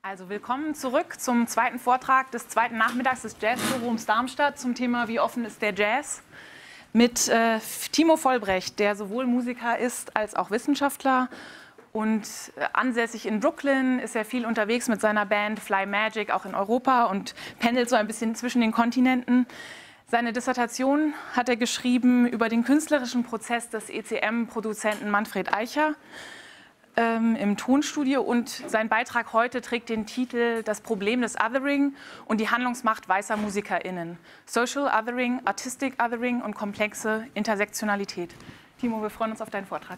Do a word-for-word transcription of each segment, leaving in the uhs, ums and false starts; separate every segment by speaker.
Speaker 1: Also willkommen zurück zum zweiten Vortrag des zweiten Nachmittags des Jazzforums Darmstadt zum Thema Wie offen ist der Jazz? Mit äh, Timo Vollbrecht, der sowohl Musiker ist als auch Wissenschaftler und äh, ansässig in Brooklyn ist er viel unterwegs mit seiner Band Fly Magic, auch in Europa, und pendelt so ein bisschen zwischen den Kontinenten. Seine Dissertation hat er geschrieben über den künstlerischen Prozess des E C M-Produzenten Manfred Eicher ähm, im Tonstudio, und sein Beitrag heute trägt den Titel Das Problem des Othering und die Handlungsmacht weißer MusikerInnen. Social Othering, Artistic Othering und komplexe Intersektionalität. Timo, wir freuen uns auf deinen Vortrag.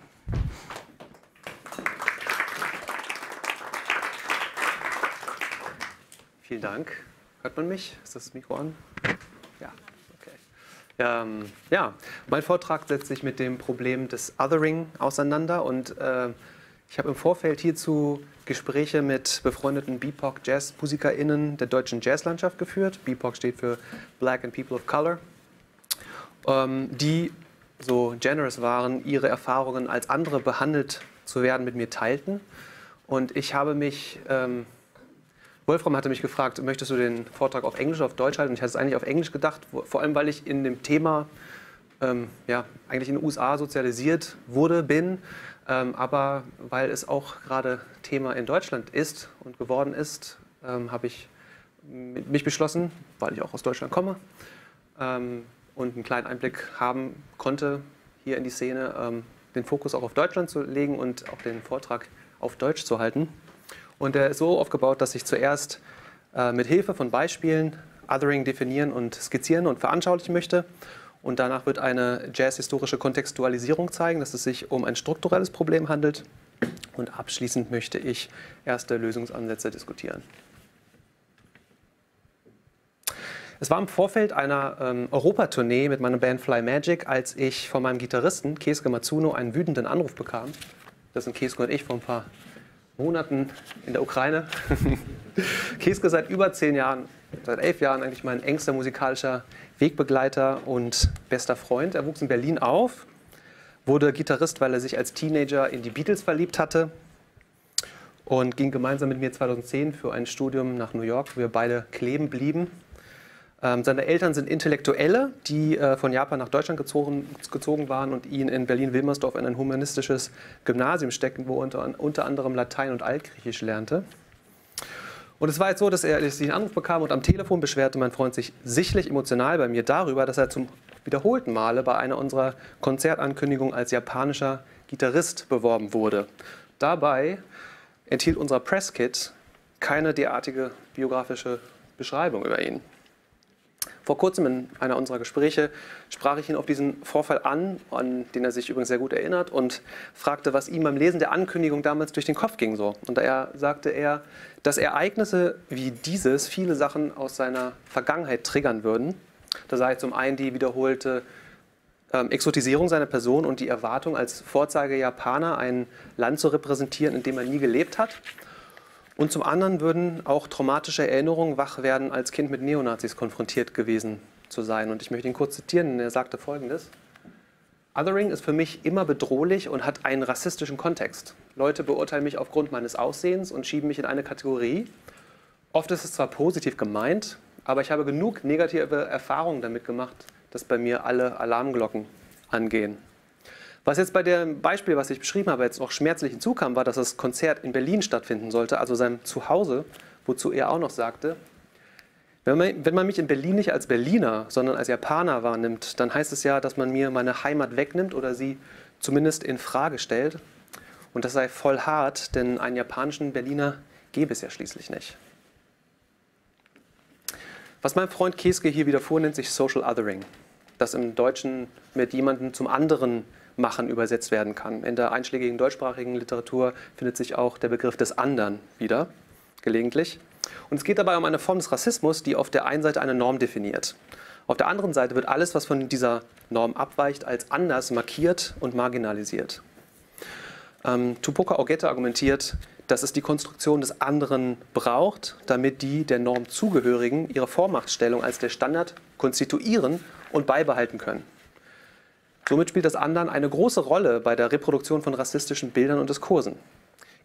Speaker 2: Vielen Dank. Hört man mich? Ist das Mikro an? Ja, okay. Ähm, ja, mein Vortrag setzt sich mit dem Problem des Othering auseinander, und äh, ich habe im Vorfeld hierzu Gespräche mit befreundeten B I P O C-JazzmusikerInnen der deutschen Jazzlandschaft geführt. B I P O C steht für Black and People of Color, ähm, die so generous waren, ihre Erfahrungen als andere behandelt zu werden mit mir teilten. Und ich habe mich... Ähm, Wolfram hatte mich gefragt, möchtest du den Vortrag auf Englisch oder auf Deutsch halten? Und ich hatte es eigentlich auf Englisch gedacht, vor allem weil ich in dem Thema ähm, ja, eigentlich in den U S A sozialisiert wurde, bin, ähm, aber weil es auch gerade Thema in Deutschland ist und geworden ist, ähm, habe ich mich beschlossen, weil ich auch aus Deutschland komme ähm, und einen kleinen Einblick haben konnte hier in die Szene, ähm, den Fokus auch auf Deutschland zu legen und auch den Vortrag auf Deutsch zu halten. Und er ist so aufgebaut, dass ich zuerst äh, mit Hilfe von Beispielen Othering definieren und skizzieren und veranschaulichen möchte. Und danach wird eine jazzhistorische Kontextualisierung zeigen, dass es sich um ein strukturelles Problem handelt. Und abschließend möchte ich erste Lösungsansätze diskutieren. Es war im Vorfeld einer ähm, Europatournee mit meiner Band Fly Magic, als ich von meinem Gitarristen Keisuke Matsuno einen wütenden Anruf bekam. Das sind Keisuke und ich vor ein paar Monaten in der Ukraine. Keisuke seit über zehn Jahren, seit elf Jahren eigentlich mein engster musikalischer Wegbegleiter und bester Freund. Er wuchs in Berlin auf, wurde Gitarrist, weil er sich als Teenager in die Beatles verliebt hatte, und ging gemeinsam mit mir zweitausendzehn für ein Studium nach New York, wo wir beide kleben blieben. Ähm, seine Eltern sind Intellektuelle, die äh, von Japan nach Deutschland gezogen, gezogen waren und ihn in Berlin-Wilmersdorf in ein humanistisches Gymnasium steckten, wo er unter, unter anderem Latein und Altgriechisch lernte. Und es war jetzt so, dass er dass ich einen Anruf bekam, und am Telefon beschwerte mein Freund sich sichtlich emotional bei mir darüber, dass er zum wiederholten Male bei einer unserer Konzertankündigungen als japanischer Gitarrist beworben wurde. Dabei enthielt unser Presskit keine derartige biografische Beschreibung über ihn. Vor kurzem in einer unserer Gespräche sprach ich ihn auf diesen Vorfall an, an den er sich übrigens sehr gut erinnert, und fragte, was ihm beim Lesen der Ankündigung damals durch den Kopf ging. So. Und da sagte er, dass Ereignisse wie dieses viele Sachen aus seiner Vergangenheit triggern würden. Da sei zum einen die wiederholte ähm, Exotisierung seiner Person und die Erwartung, als Vorzeige-Japaner ein Land zu repräsentieren, in dem er nie gelebt hat. Und zum anderen würden auch traumatische Erinnerungen wach werden, als Kind mit Neonazis konfrontiert gewesen zu sein. Und ich möchte ihn kurz zitieren, er sagte Folgendes: Othering ist für mich immer bedrohlich und hat einen rassistischen Kontext. Leute beurteilen mich aufgrund meines Aussehens und schieben mich in eine Kategorie. Oft ist es zwar positiv gemeint, aber ich habe genug negative Erfahrungen damit gemacht, dass bei mir alle Alarmglocken angehen. Was jetzt bei dem Beispiel, was ich beschrieben habe, jetzt noch schmerzlich hinzukam, war, dass das Konzert in Berlin stattfinden sollte, also seinem Zuhause, wozu er auch noch sagte, wenn man, wenn man mich in Berlin nicht als Berliner, sondern als Japaner wahrnimmt, dann heißt es ja, dass man mir meine Heimat wegnimmt oder sie zumindest in Frage stellt. Und das sei voll hart, denn einen japanischen Berliner gäbe es ja schließlich nicht. Was mein Freund Keisuke hier wieder vornimmt, sich Social Othering, das im Deutschen mit jemandem zum anderen machen übersetzt werden kann. In der einschlägigen deutschsprachigen Literatur findet sich auch der Begriff des Andern wieder, gelegentlich. Und es geht dabei um eine Form des Rassismus, die auf der einen Seite eine Norm definiert. Auf der anderen Seite wird alles, was von dieser Norm abweicht, als anders markiert und marginalisiert. Ähm, Tupoka Ogette argumentiert, dass es die Konstruktion des anderen braucht, damit die der Norm Zugehörigen ihre Vormachtstellung als der Standard konstituieren und beibehalten können. Somit spielt das Andern eine große Rolle bei der Reproduktion von rassistischen Bildern und Diskursen.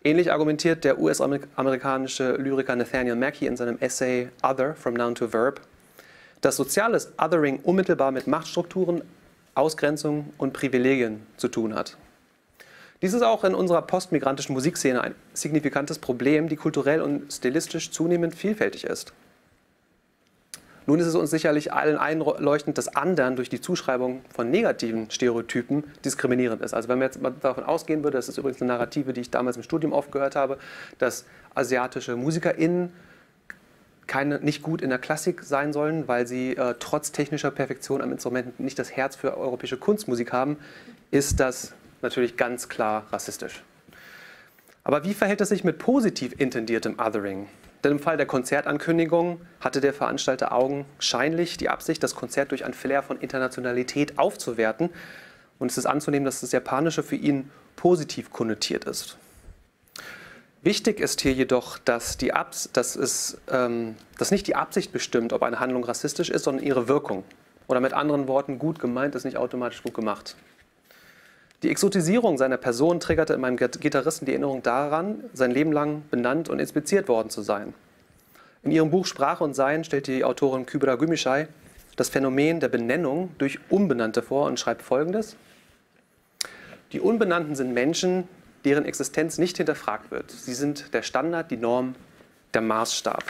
Speaker 2: Ähnlich argumentiert der U S-amerikanische Lyriker Nathaniel Mackey in seinem Essay Other, From Noun to Verb, dass soziales Othering unmittelbar mit Machtstrukturen, Ausgrenzung und Privilegien zu tun hat. Dies ist auch in unserer postmigrantischen Musikszene ein signifikantes Problem, die kulturell und stilistisch zunehmend vielfältig ist. Nun ist es uns sicherlich allen einleuchtend, dass Andern durch die Zuschreibung von negativen Stereotypen diskriminierend ist. Also wenn man jetzt mal davon ausgehen würde, das ist übrigens eine Narrative, die ich damals im Studium oft gehört habe, dass asiatische MusikerInnen keine, nicht gut in der Klassik sein sollen, weil sie äh, trotz technischer Perfektion am Instrument nicht das Herz für europäische Kunstmusik haben, ist das natürlich ganz klar rassistisch. Aber wie verhält es sich mit positiv intendiertem Othering? Denn im Fall der Konzertankündigung hatte der Veranstalter augenscheinlich die Absicht, das Konzert durch ein Flair von Internationalität aufzuwerten. Und es ist anzunehmen, dass das Japanische für ihn positiv konnotiert ist. Wichtig ist hier jedoch, dass, die Abs dass, es, ähm, dass nicht die Absicht bestimmt, ob eine Handlung rassistisch ist, sondern ihre Wirkung. Oder mit anderen Worten, gut gemeint ist nicht automatisch gut gemacht. Die Exotisierung seiner Person triggerte in meinem Gitarristen die Erinnerung daran, sein Leben lang benannt und inspiziert worden zu sein. In ihrem Buch Sprache und Sein stellt die Autorin Kübra Gümüşay das Phänomen der Benennung durch Unbenannte vor und schreibt Folgendes: Die Unbenannten sind Menschen, deren Existenz nicht hinterfragt wird. Sie sind der Standard, die Norm, der Maßstab.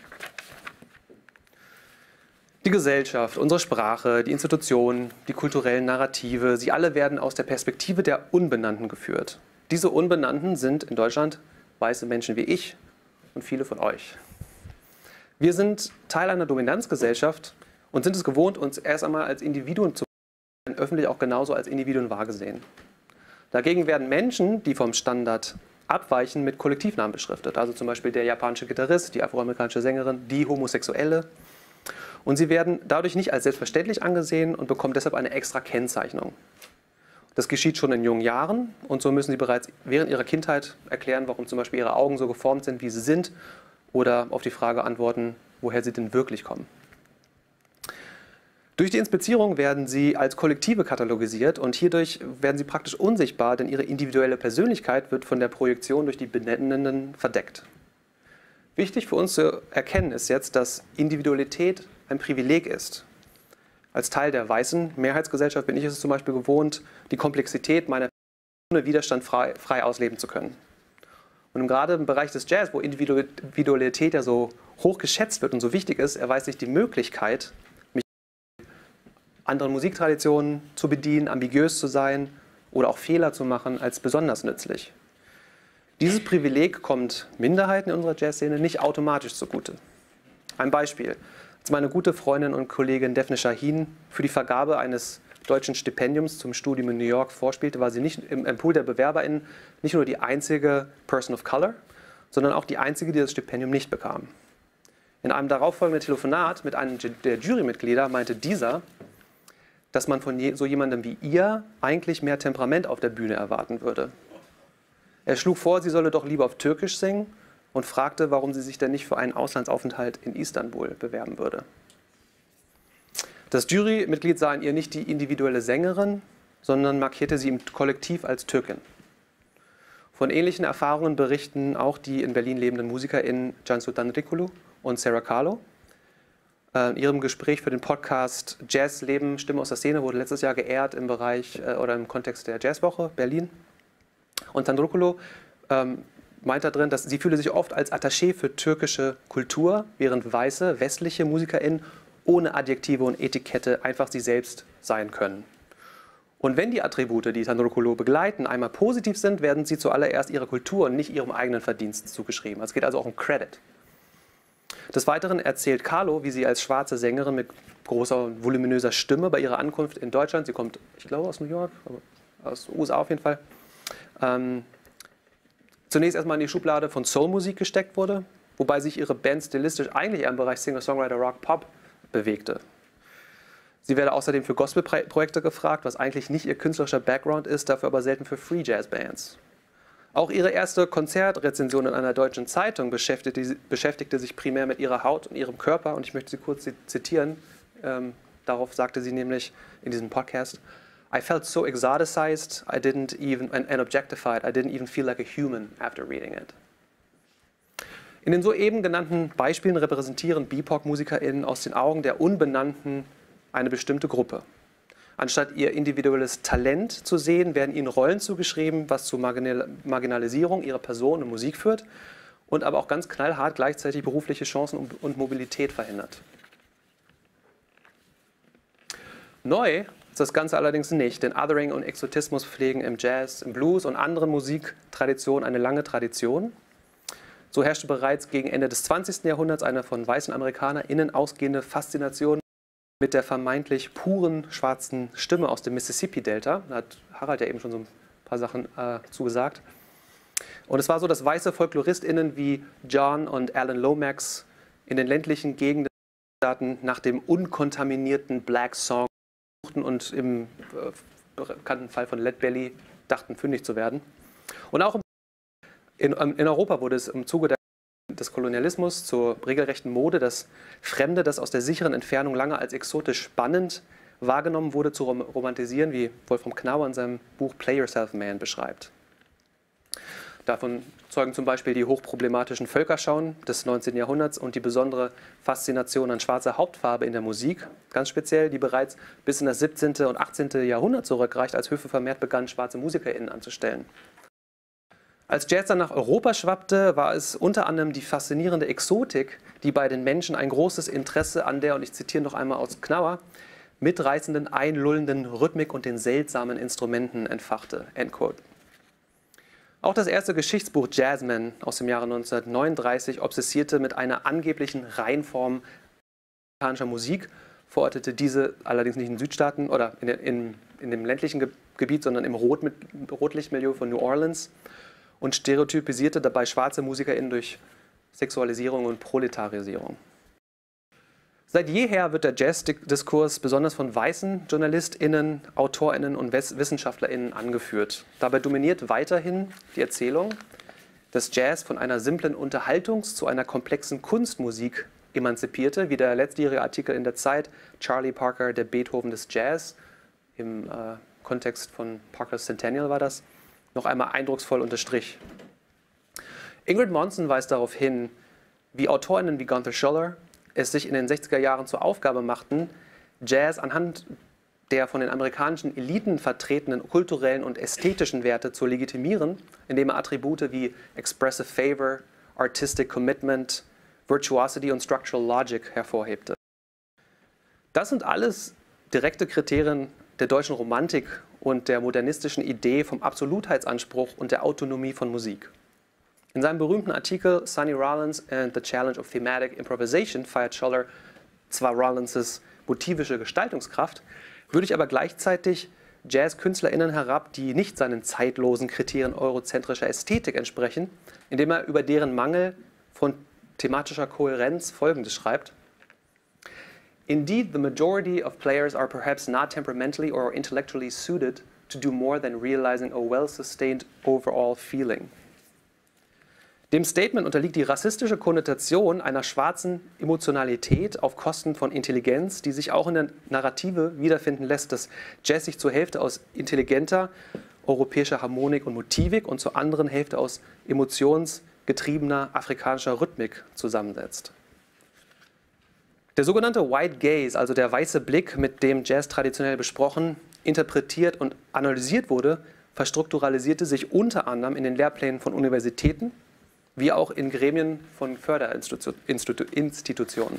Speaker 2: Die Gesellschaft, unsere Sprache, die Institutionen, die kulturellen Narrative, sie alle werden aus der Perspektive der Unbenannten geführt. Diese Unbenannten sind in Deutschland weiße Menschen wie ich und viele von euch. Wir sind Teil einer Dominanzgesellschaft und sind es gewohnt, uns erst einmal als Individuen zu werden, öffentlich auch genauso als Individuen wahrgesehen. Dagegen werden Menschen, die vom Standard abweichen, mit Kollektivnamen beschriftet. Also zum Beispiel der japanische Gitarrist, die afroamerikanische Sängerin, die Homosexuelle. Und sie werden dadurch nicht als selbstverständlich angesehen und bekommen deshalb eine extra Kennzeichnung. Das geschieht schon in jungen Jahren und so müssen sie bereits während ihrer Kindheit erklären, warum zum Beispiel ihre Augen so geformt sind, wie sie sind, oder auf die Frage antworten, woher sie denn wirklich kommen. Durch die Inspizierung werden sie als Kollektive katalogisiert und hierdurch werden sie praktisch unsichtbar, denn ihre individuelle Persönlichkeit wird von der Projektion durch die Benennenden verdeckt. Wichtig für uns zu erkennen ist jetzt, dass Individualität ein Privileg ist. Als Teil der weißen Mehrheitsgesellschaft bin ich es zum Beispiel gewohnt, die Komplexität meiner ohne Widerstand frei, frei ausleben zu können. Und gerade im Bereich des Jazz, wo Individualität ja so hoch geschätzt wird und so wichtig ist, erweist sich die Möglichkeit, mich anderen Musiktraditionen zu bedienen, ambiguös zu sein oder auch Fehler zu machen, als besonders nützlich. Dieses Privileg kommt Minderheiten in unserer Jazzszene nicht automatisch zugute. Ein Beispiel. Als meine gute Freundin und Kollegin Daphne Shahin für die Vergabe eines deutschen Stipendiums zum Studium in New York vorspielte, war sie nicht im, im Pool der BewerberInnen nicht nur die einzige Person of Color, sondern auch die einzige, die das Stipendium nicht bekam. In einem darauffolgenden Telefonat mit einem der Jurymitglieder meinte dieser, dass man von je, so jemandem wie ihr eigentlich mehr Temperament auf der Bühne erwarten würde. Er schlug vor, sie solle doch lieber auf Türkisch singen und fragte, warum sie sich denn nicht für einen Auslandsaufenthalt in Istanbul bewerben würde. Das Jurymitglied sah in ihr nicht die individuelle Sängerin, sondern markierte sie im Kollektiv als Türkin. Von ähnlichen Erfahrungen berichten auch die in Berlin lebenden MusikerInnen Cansu Tanrikulu und Sarah Carlo. In ihrem Gespräch für den Podcast Jazz Leben, Stimme aus der Szene wurde letztes Jahr geehrt im Bereich oder im Kontext der Jazzwoche Berlin. Und Tanrikulu ähm, meint da drin, dass sie fühle sich oft als Attaché für türkische Kultur, während weiße, westliche MusikerInnen ohne Adjektive und Etikette einfach sie selbst sein können. Und wenn die Attribute, die Tanrikulu begleiten, einmal positiv sind, werden sie zuallererst ihrer Kultur und nicht ihrem eigenen Verdienst zugeschrieben. Es geht also auch um Credit. Des Weiteren erzählt Carlo, wie sie als schwarze Sängerin mit großer, voluminöser Stimme bei ihrer Ankunft in Deutschland, sie kommt, ich glaube, aus New York, aber aus den U S A auf jeden Fall, ähm, zunächst erstmal in die Schublade von Soulmusik gesteckt wurde, wobei sich ihre Band stilistisch eigentlich eher im Bereich Singer-Songwriter, Rock, Pop bewegte. Sie werde außerdem für Gospel-Projekte gefragt, was eigentlich nicht ihr künstlerischer Background ist, dafür aber selten für Free-Jazz-Bands. Auch ihre erste Konzertrezension in einer deutschen Zeitung beschäftigte, beschäftigte sich primär mit ihrer Haut und ihrem Körper. Und ich möchte sie kurz zitieren. Ähm, darauf sagte sie nämlich in diesem Podcast: I felt so exoticized, I didn't even, and, and objectified, I didn't even feel like a human after reading it. In den soeben genannten Beispielen repräsentieren B I P O C-MusikerInnen aus den Augen der Unbenannten eine bestimmte Gruppe. Anstatt ihr individuelles Talent zu sehen, werden ihnen Rollen zugeschrieben, was zu Marginal Marginalisierung ihrer Person und Musik führt und aber auch ganz knallhart gleichzeitig berufliche Chancen und Mobilität verhindert. Neu ist das Ganze allerdings nicht, denn Othering und Exotismus pflegen im Jazz, im Blues und anderen Musiktraditionen eine lange Tradition. So herrschte bereits gegen Ende des zwanzigsten Jahrhunderts eine von weißen AmerikanerInnen ausgehende Faszination mit der vermeintlich puren schwarzen Stimme aus dem Mississippi-Delta. Da hat Harald ja eben schon so ein paar Sachen äh, zugesagt. Und es war so, dass weiße FolkloristInnen wie John und Alan Lomax in den ländlichen Gegenden nach dem unkontaminierten Black Song suchten und im äh, bekannten Fall von Lead Belly dachten, fündig zu werden. Und auch in, in Europa wurde es im Zuge der des Kolonialismus zur regelrechten Mode, dass Fremde, das aus der sicheren Entfernung lange als exotisch spannend wahrgenommen wurde, zu romantisieren, wie Wolfram Knauer in seinem Buch Play Yourself Man beschreibt. Davon zeugen zum Beispiel die hochproblematischen Völkerschauen des neunzehnten Jahrhunderts und die besondere Faszination an schwarzer Hauptfarbe in der Musik, ganz speziell, die bereits bis in das siebzehnte und achtzehnte Jahrhundert zurückreicht, als Höfe vermehrt begannen, schwarze MusikerInnen anzustellen. Als Jazz dann nach Europa schwappte, war es unter anderem die faszinierende Exotik, die bei den Menschen ein großes Interesse an der, und ich zitiere noch einmal aus Knauer, mitreißenden, einlullenden Rhythmik und den seltsamen Instrumenten entfachte. End quote. Auch das erste Geschichtsbuch Jazzman aus dem Jahre neunzehnhundertneununddreißig obsessierte mit einer angeblichen Reinform amerikanischer Musik, verortete diese allerdings nicht in Südstaaten oder in, in, in dem ländlichen Ge Gebiet, sondern im Rot Rotlichtmilieu von New Orleans und stereotypisierte dabei schwarze MusikerInnen durch Sexualisierung und Proletarisierung. Seit jeher wird der Jazz-Diskurs besonders von weißen JournalistInnen, AutorInnen und WissenschaftlerInnen angeführt. Dabei dominiert weiterhin die Erzählung, dass Jazz von einer simplen Unterhaltungs- zu einer komplexen Kunstmusik emanzipierte, wie der letztjährige Artikel in der Zeit Charlie Parker, der Beethoven des Jazz, im äh, Kontext von Parkers Centennial war das, noch einmal eindrucksvoll unterstrich. Ingrid Monson weist darauf hin, wie AutorInnen wie Gunther Schuller es sich in den sechziger Jahren zur Aufgabe machten, Jazz anhand der von den amerikanischen Eliten vertretenen kulturellen und ästhetischen Werte zu legitimieren, indem er Attribute wie Expressive Favor, Artistic Commitment, Virtuosity und Structural Logic hervorhebte. Das sind alles direkte Kriterien der deutschen Romantik und der modernistischen Idee vom Absolutheitsanspruch und der Autonomie von Musik. In seinem berühmten Artikel Sonny Rollins and the Challenge of Thematic Improvisation feiert Schuller zwar Rollins' motivische Gestaltungskraft, würde ich aber gleichzeitig Jazz-KünstlerInnen herab, die nicht seinen zeitlosen Kriterien eurozentrischer Ästhetik entsprechen, indem er über deren Mangel von thematischer Kohärenz Folgendes schreibt: Indeed, the majority of players are perhaps not temperamentally or intellectually suited to do more than realizing a well-sustained overall feeling. Dem Statement unterliegt die rassistische Konnotation einer schwarzen Emotionalität auf Kosten von Intelligenz, die sich auch in der Narrative wiederfinden lässt, dass Jazz sich zur Hälfte aus intelligenter europäischer Harmonik und Motivik und zur anderen Hälfte aus emotionsgetriebener afrikanischer Rhythmik zusammensetzt. Der sogenannte White Gaze, also der weiße Blick, mit dem Jazz traditionell besprochen, interpretiert und analysiert wurde, verstrukturalisierte sich unter anderem in den Lehrplänen von Universitäten, wie auch in Gremien von Förderinstitutionen.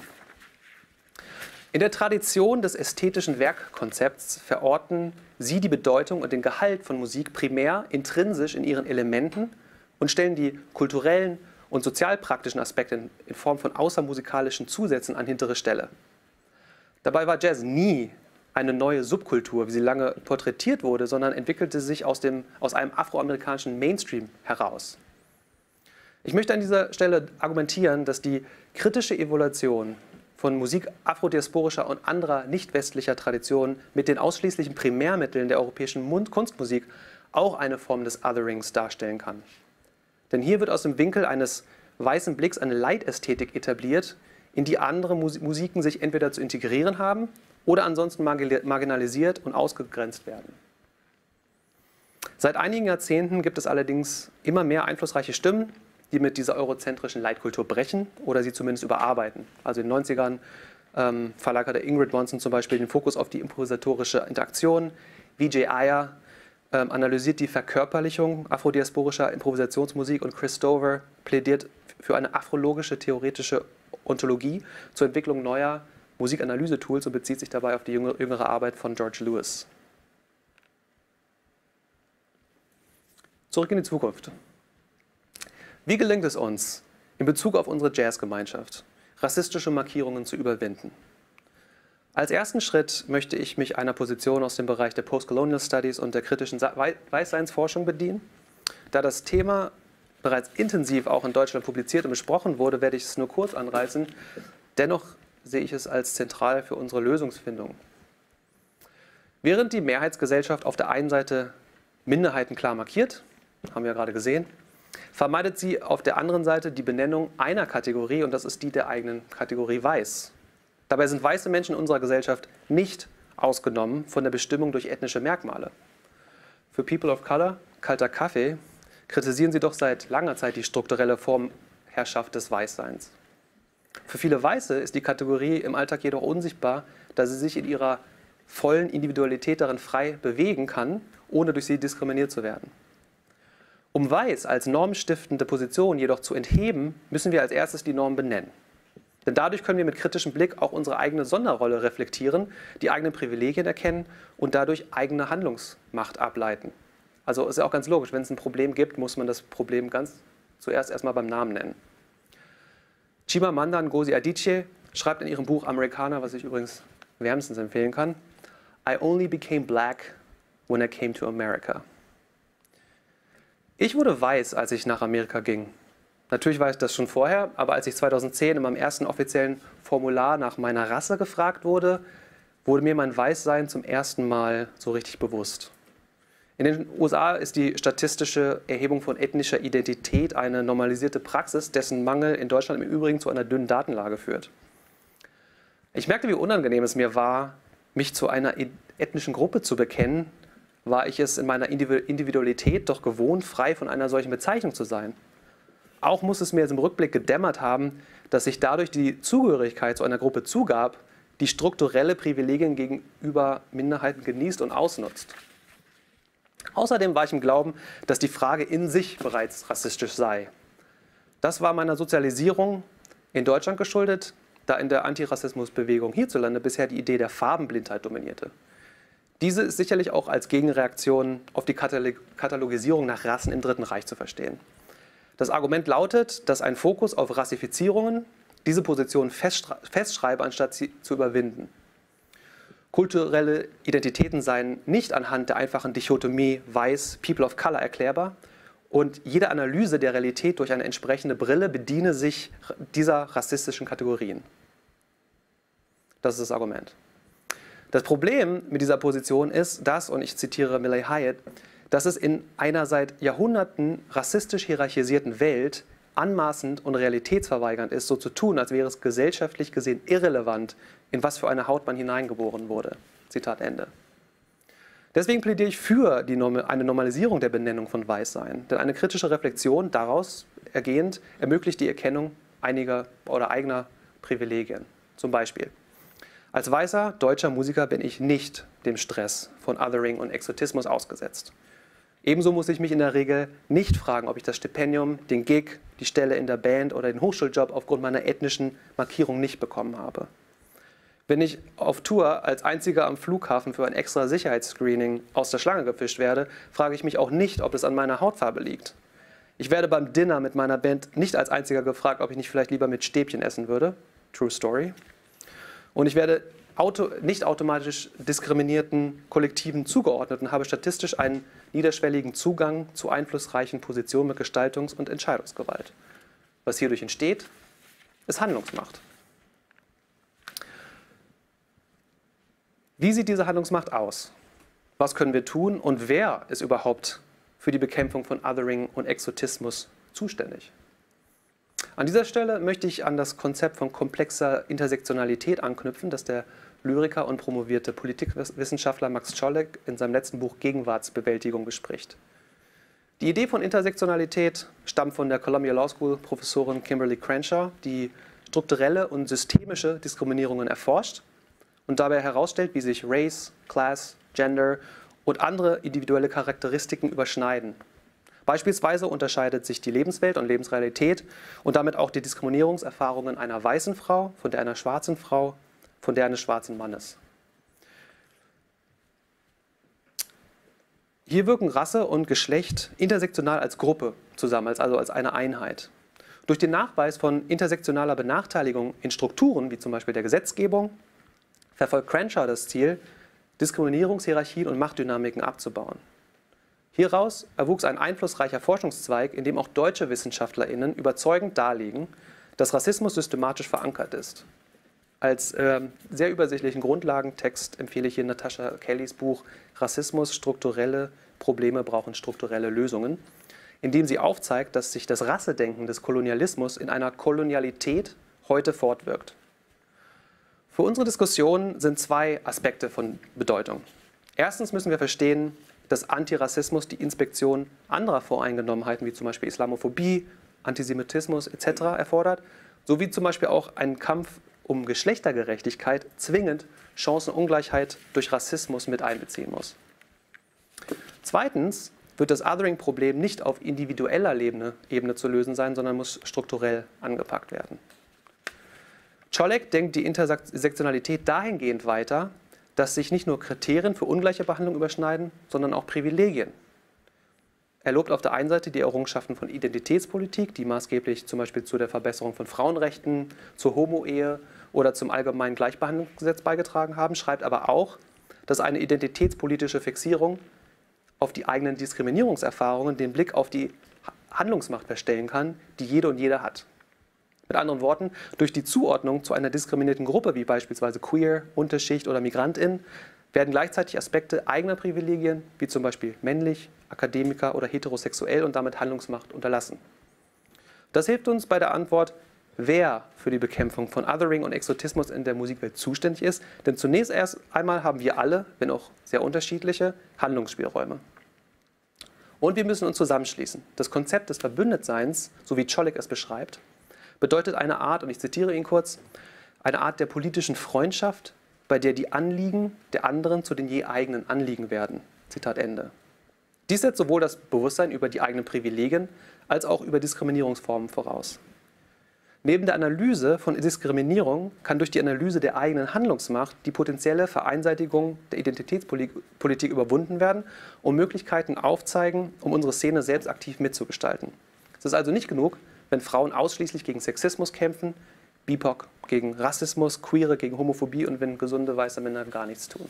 Speaker 2: In der Tradition des ästhetischen Werkkonzepts verorten sie die Bedeutung und den Gehalt von Musik primär intrinsisch in ihren Elementen und stellen die kulturellen und sozialpraktischen Aspekte in, in Form von außermusikalischen Zusätzen an hintere Stelle. Dabei war Jazz nie eine neue Subkultur, wie sie lange porträtiert wurde, sondern entwickelte sich aus, dem, aus einem afroamerikanischen Mainstream heraus. Ich möchte an dieser Stelle argumentieren, dass die kritische Evaluation von Musik afrodiasporischer und anderer nicht-westlicher Traditionen mit den ausschließlichen Primärmitteln der europäischen Kunstmusik auch eine Form des Otherings darstellen kann. Denn hier wird aus dem Winkel eines weißen Blicks eine Leitästhetik etabliert, in die andere Musiken sich entweder zu integrieren haben oder ansonsten marginalisiert und ausgegrenzt werden. Seit einigen Jahrzehnten gibt es allerdings immer mehr einflussreiche Stimmen, die mit dieser eurozentrischen Leitkultur brechen oder sie zumindest überarbeiten. Also in den neunzigern ähm, verlagerte Ingrid Monson zum Beispiel den Fokus auf die improvisatorische Interaktion. Vijay Iyer ähm, analysiert die Verkörperlichung afrodiasporischer Improvisationsmusik und Chris Stover plädiert für eine afrologische theoretische Ontologie zur Entwicklung neuer Musikanalyse-Tools und bezieht sich dabei auf die jüngere Arbeit von George Lewis. Zurück in die Zukunft. Wie gelingt es uns, in Bezug auf unsere Jazzgemeinschaft, rassistische Markierungen zu überwinden? Als ersten Schritt möchte ich mich einer Position aus dem Bereich der Postcolonial Studies und der kritischen Weißseinsforschung bedienen. Da das Thema bereits intensiv auch in Deutschland publiziert und besprochen wurde, werde ich es nur kurz anreißen. Dennoch sehe ich es als zentral für unsere Lösungsfindung. Während die Mehrheitsgesellschaft auf der einen Seite Minderheiten klar markiert, haben wir ja gerade gesehen, vermeidet sie auf der anderen Seite die Benennung einer Kategorie und das ist die der eigenen Kategorie Weiß. Dabei sind weiße Menschen in unserer Gesellschaft nicht ausgenommen von der Bestimmung durch ethnische Merkmale. Für People of Color, kalter Kaffee, kritisieren sie doch seit langer Zeit die strukturelle Formherrschaft des Weißseins. Für viele Weiße ist die Kategorie im Alltag jedoch unsichtbar, da sie sich in ihrer vollen Individualität darin frei bewegen kann, ohne durch sie diskriminiert zu werden. Um Weiß als normstiftende Position jedoch zu entheben, müssen wir als erstes die Norm benennen. Denn dadurch können wir mit kritischem Blick auch unsere eigene Sonderrolle reflektieren, die eigenen Privilegien erkennen und dadurch eigene Handlungsmacht ableiten. Also ist ja auch ganz logisch, wenn es ein Problem gibt, muss man das Problem ganz zuerst erstmal beim Namen nennen. Chimamanda Ngozi Adichie schreibt in ihrem Buch Americana, was ich übrigens wärmstens empfehlen kann, I only became black when I came to America. Ich wurde weiß, als ich nach Amerika ging. Natürlich war ich das schon vorher, aber als ich zweitausendzehn in meinem ersten offiziellen Formular nach meiner Rasse gefragt wurde, wurde mir mein Weißsein zum ersten Mal so richtig bewusst. In den U S A ist die statistische Erhebung von ethnischer Identität eine normalisierte Praxis, dessen Mangel in Deutschland im Übrigen zu einer dünnen Datenlage führt. Ich merkte, wie unangenehm es mir war, mich zu einer ethnischen Gruppe zu bekennen, war ich es in meiner Individualität doch gewohnt, frei von einer solchen Bezeichnung zu sein. Auch muss es mir jetzt im Rückblick gedämmert haben, dass sich dadurch die Zugehörigkeit zu einer Gruppe zugab, die strukturelle Privilegien gegenüber Minderheiten genießt und ausnutzt. Außerdem war ich im Glauben, dass die Frage in sich bereits rassistisch sei. Das war meiner Sozialisierung in Deutschland geschuldet, da in der Antirassismusbewegung hierzulande bisher die Idee der Farbenblindheit dominierte. Diese ist sicherlich auch als Gegenreaktion auf die Katalogisierung nach Rassen im Dritten Reich zu verstehen. Das Argument lautet, dass ein Fokus auf Rassifizierungen diese Position festschreibe, anstatt sie zu überwinden. Kulturelle Identitäten seien nicht anhand der einfachen Dichotomie Weiß, People of Color erklärbar und jede Analyse der Realität durch eine entsprechende Brille bediene sich dieser rassistischen Kategorien. Das ist das Argument. Das Problem mit dieser Position ist, dass, und ich zitiere Millie Hyatt, dass es in einer seit Jahrhunderten rassistisch hierarchisierten Welt anmaßend und realitätsverweigernd ist, so zu tun, als wäre es gesellschaftlich gesehen irrelevant, in was für eine Haut man hineingeboren wurde. Zitat Ende. Deswegen plädiere ich für die Norm- eine Normalisierung der Benennung von Weißsein, denn eine kritische Reflexion daraus ergehend ermöglicht die Erkennung einiger oder eigener Privilegien. Zum Beispiel: Als weißer deutscher Musiker bin ich nicht dem Stress von Othering und Exotismus ausgesetzt. Ebenso muss ich mich in der Regel nicht fragen, ob ich das Stipendium, den Gig, die Stelle in der Band oder den Hochschuljob aufgrund meiner ethnischen Markierung nicht bekommen habe. Wenn ich auf Tour als Einziger am Flughafen für ein extra Sicherheitsscreening aus der Schlange gefischt werde, frage ich mich auch nicht, ob es an meiner Hautfarbe liegt. Ich werde beim Dinner mit meiner Band nicht als Einziger gefragt, ob ich nicht vielleicht lieber mit Stäbchen essen würde. True Story. Und ich werde auto, nicht automatisch diskriminierten Kollektiven zugeordnet und habe statistisch einen niederschwelligen Zugang zu einflussreichen Positionen mit Gestaltungs- und Entscheidungsgewalt. Was hierdurch entsteht, ist Handlungsmacht. Wie sieht diese Handlungsmacht aus? Was können wir tun und wer ist überhaupt für die Bekämpfung von Othering und Exotismus zuständig? An dieser Stelle möchte ich an das Konzept von komplexer Intersektionalität anknüpfen, das der Lyriker und promovierte Politikwissenschaftler Max Czolek in seinem letzten Buch Gegenwartsbewältigung bespricht. Die Idee von Intersektionalität stammt von der Columbia Law School Professorin Kimberly Crenshaw, die strukturelle und systemische Diskriminierungen erforscht und dabei herausstellt, wie sich Race, Class, Gender und andere individuelle Charakteristiken überschneiden. Beispielsweise unterscheidet sich die Lebenswelt und Lebensrealität und damit auch die Diskriminierungserfahrungen einer weißen Frau von der einer schwarzen Frau, von der eines schwarzen Mannes. Hier wirken Rasse und Geschlecht intersektional als Gruppe zusammen, also als eine Einheit. Durch den Nachweis von intersektionaler Benachteiligung in Strukturen, wie zum Beispiel der Gesetzgebung, verfolgt Crenshaw das Ziel, Diskriminierungshierarchien und Machtdynamiken abzubauen. Hieraus erwuchs ein einflussreicher Forschungszweig, in dem auch deutsche WissenschaftlerInnen überzeugend darlegen, dass Rassismus systematisch verankert ist. Als äh, sehr übersichtlichen Grundlagentext empfehle ich hier Natasha Kellys Buch Rassismus, strukturelle Probleme brauchen strukturelle Lösungen, in dem sie aufzeigt, dass sich das Rassedenken des Kolonialismus in einer Kolonialität heute fortwirkt. Für unsere Diskussion sind zwei Aspekte von Bedeutung. Erstens müssen wir verstehen, dass Antirassismus die Inspektion anderer Voreingenommenheiten, wie zum Beispiel Islamophobie, Antisemitismus et cetera erfordert, sowie zum Beispiel auch einen Kampf um Geschlechtergerechtigkeit zwingend Chancenungleichheit durch Rassismus mit einbeziehen muss. Zweitens wird das Othering-Problem nicht auf individueller Ebene zu lösen sein, sondern muss strukturell angepackt werden. Czolek denkt die Intersektionalität dahingehend weiter, dass sich nicht nur Kriterien für ungleiche Behandlung überschneiden, sondern auch Privilegien. Er lobt auf der einen Seite die Errungenschaften von Identitätspolitik, die maßgeblich zum Beispiel zu der Verbesserung von Frauenrechten, zur Homo-Ehe oder zum allgemeinen Gleichbehandlungsgesetz beigetragen haben, schreibt aber auch, dass eine identitätspolitische Fixierung auf die eigenen Diskriminierungserfahrungen den Blick auf die Handlungsmacht verstellen kann, die jede und jeder hat. Mit anderen Worten, durch die Zuordnung zu einer diskriminierten Gruppe, wie beispielsweise Queer, Unterschicht oder MigrantInnen, werden gleichzeitig Aspekte eigener Privilegien, wie zum Beispiel männlich, Akademiker oder heterosexuell und damit Handlungsmacht unterlassen. Das hilft uns bei der Antwort, wer für die Bekämpfung von Othering und Exotismus in der Musikwelt zuständig ist, denn zunächst erst einmal haben wir alle, wenn auch sehr unterschiedliche, Handlungsspielräume. Und wir müssen uns zusammenschließen. Das Konzept des Verbündetseins, so wie Czolek es beschreibt, bedeutet eine Art, und ich zitiere ihn kurz, eine Art der politischen Freundschaft, bei der die Anliegen der anderen zu den je eigenen Anliegen werden. Zitat Ende. Dies setzt sowohl das Bewusstsein über die eigenen Privilegien als auch über Diskriminierungsformen voraus. Neben der Analyse von Diskriminierung kann durch die Analyse der eigenen Handlungsmacht die potenzielle Vereinseitigung der Identitätspolitik überwunden werden und Möglichkeiten aufzeigen, um unsere Szene selbst aktiv mitzugestalten. Es ist also nicht genug, wenn Frauen ausschließlich gegen Sexismus kämpfen, B I P O C gegen Rassismus, Queere gegen Homophobie und wenn gesunde weiße Männer gar nichts tun.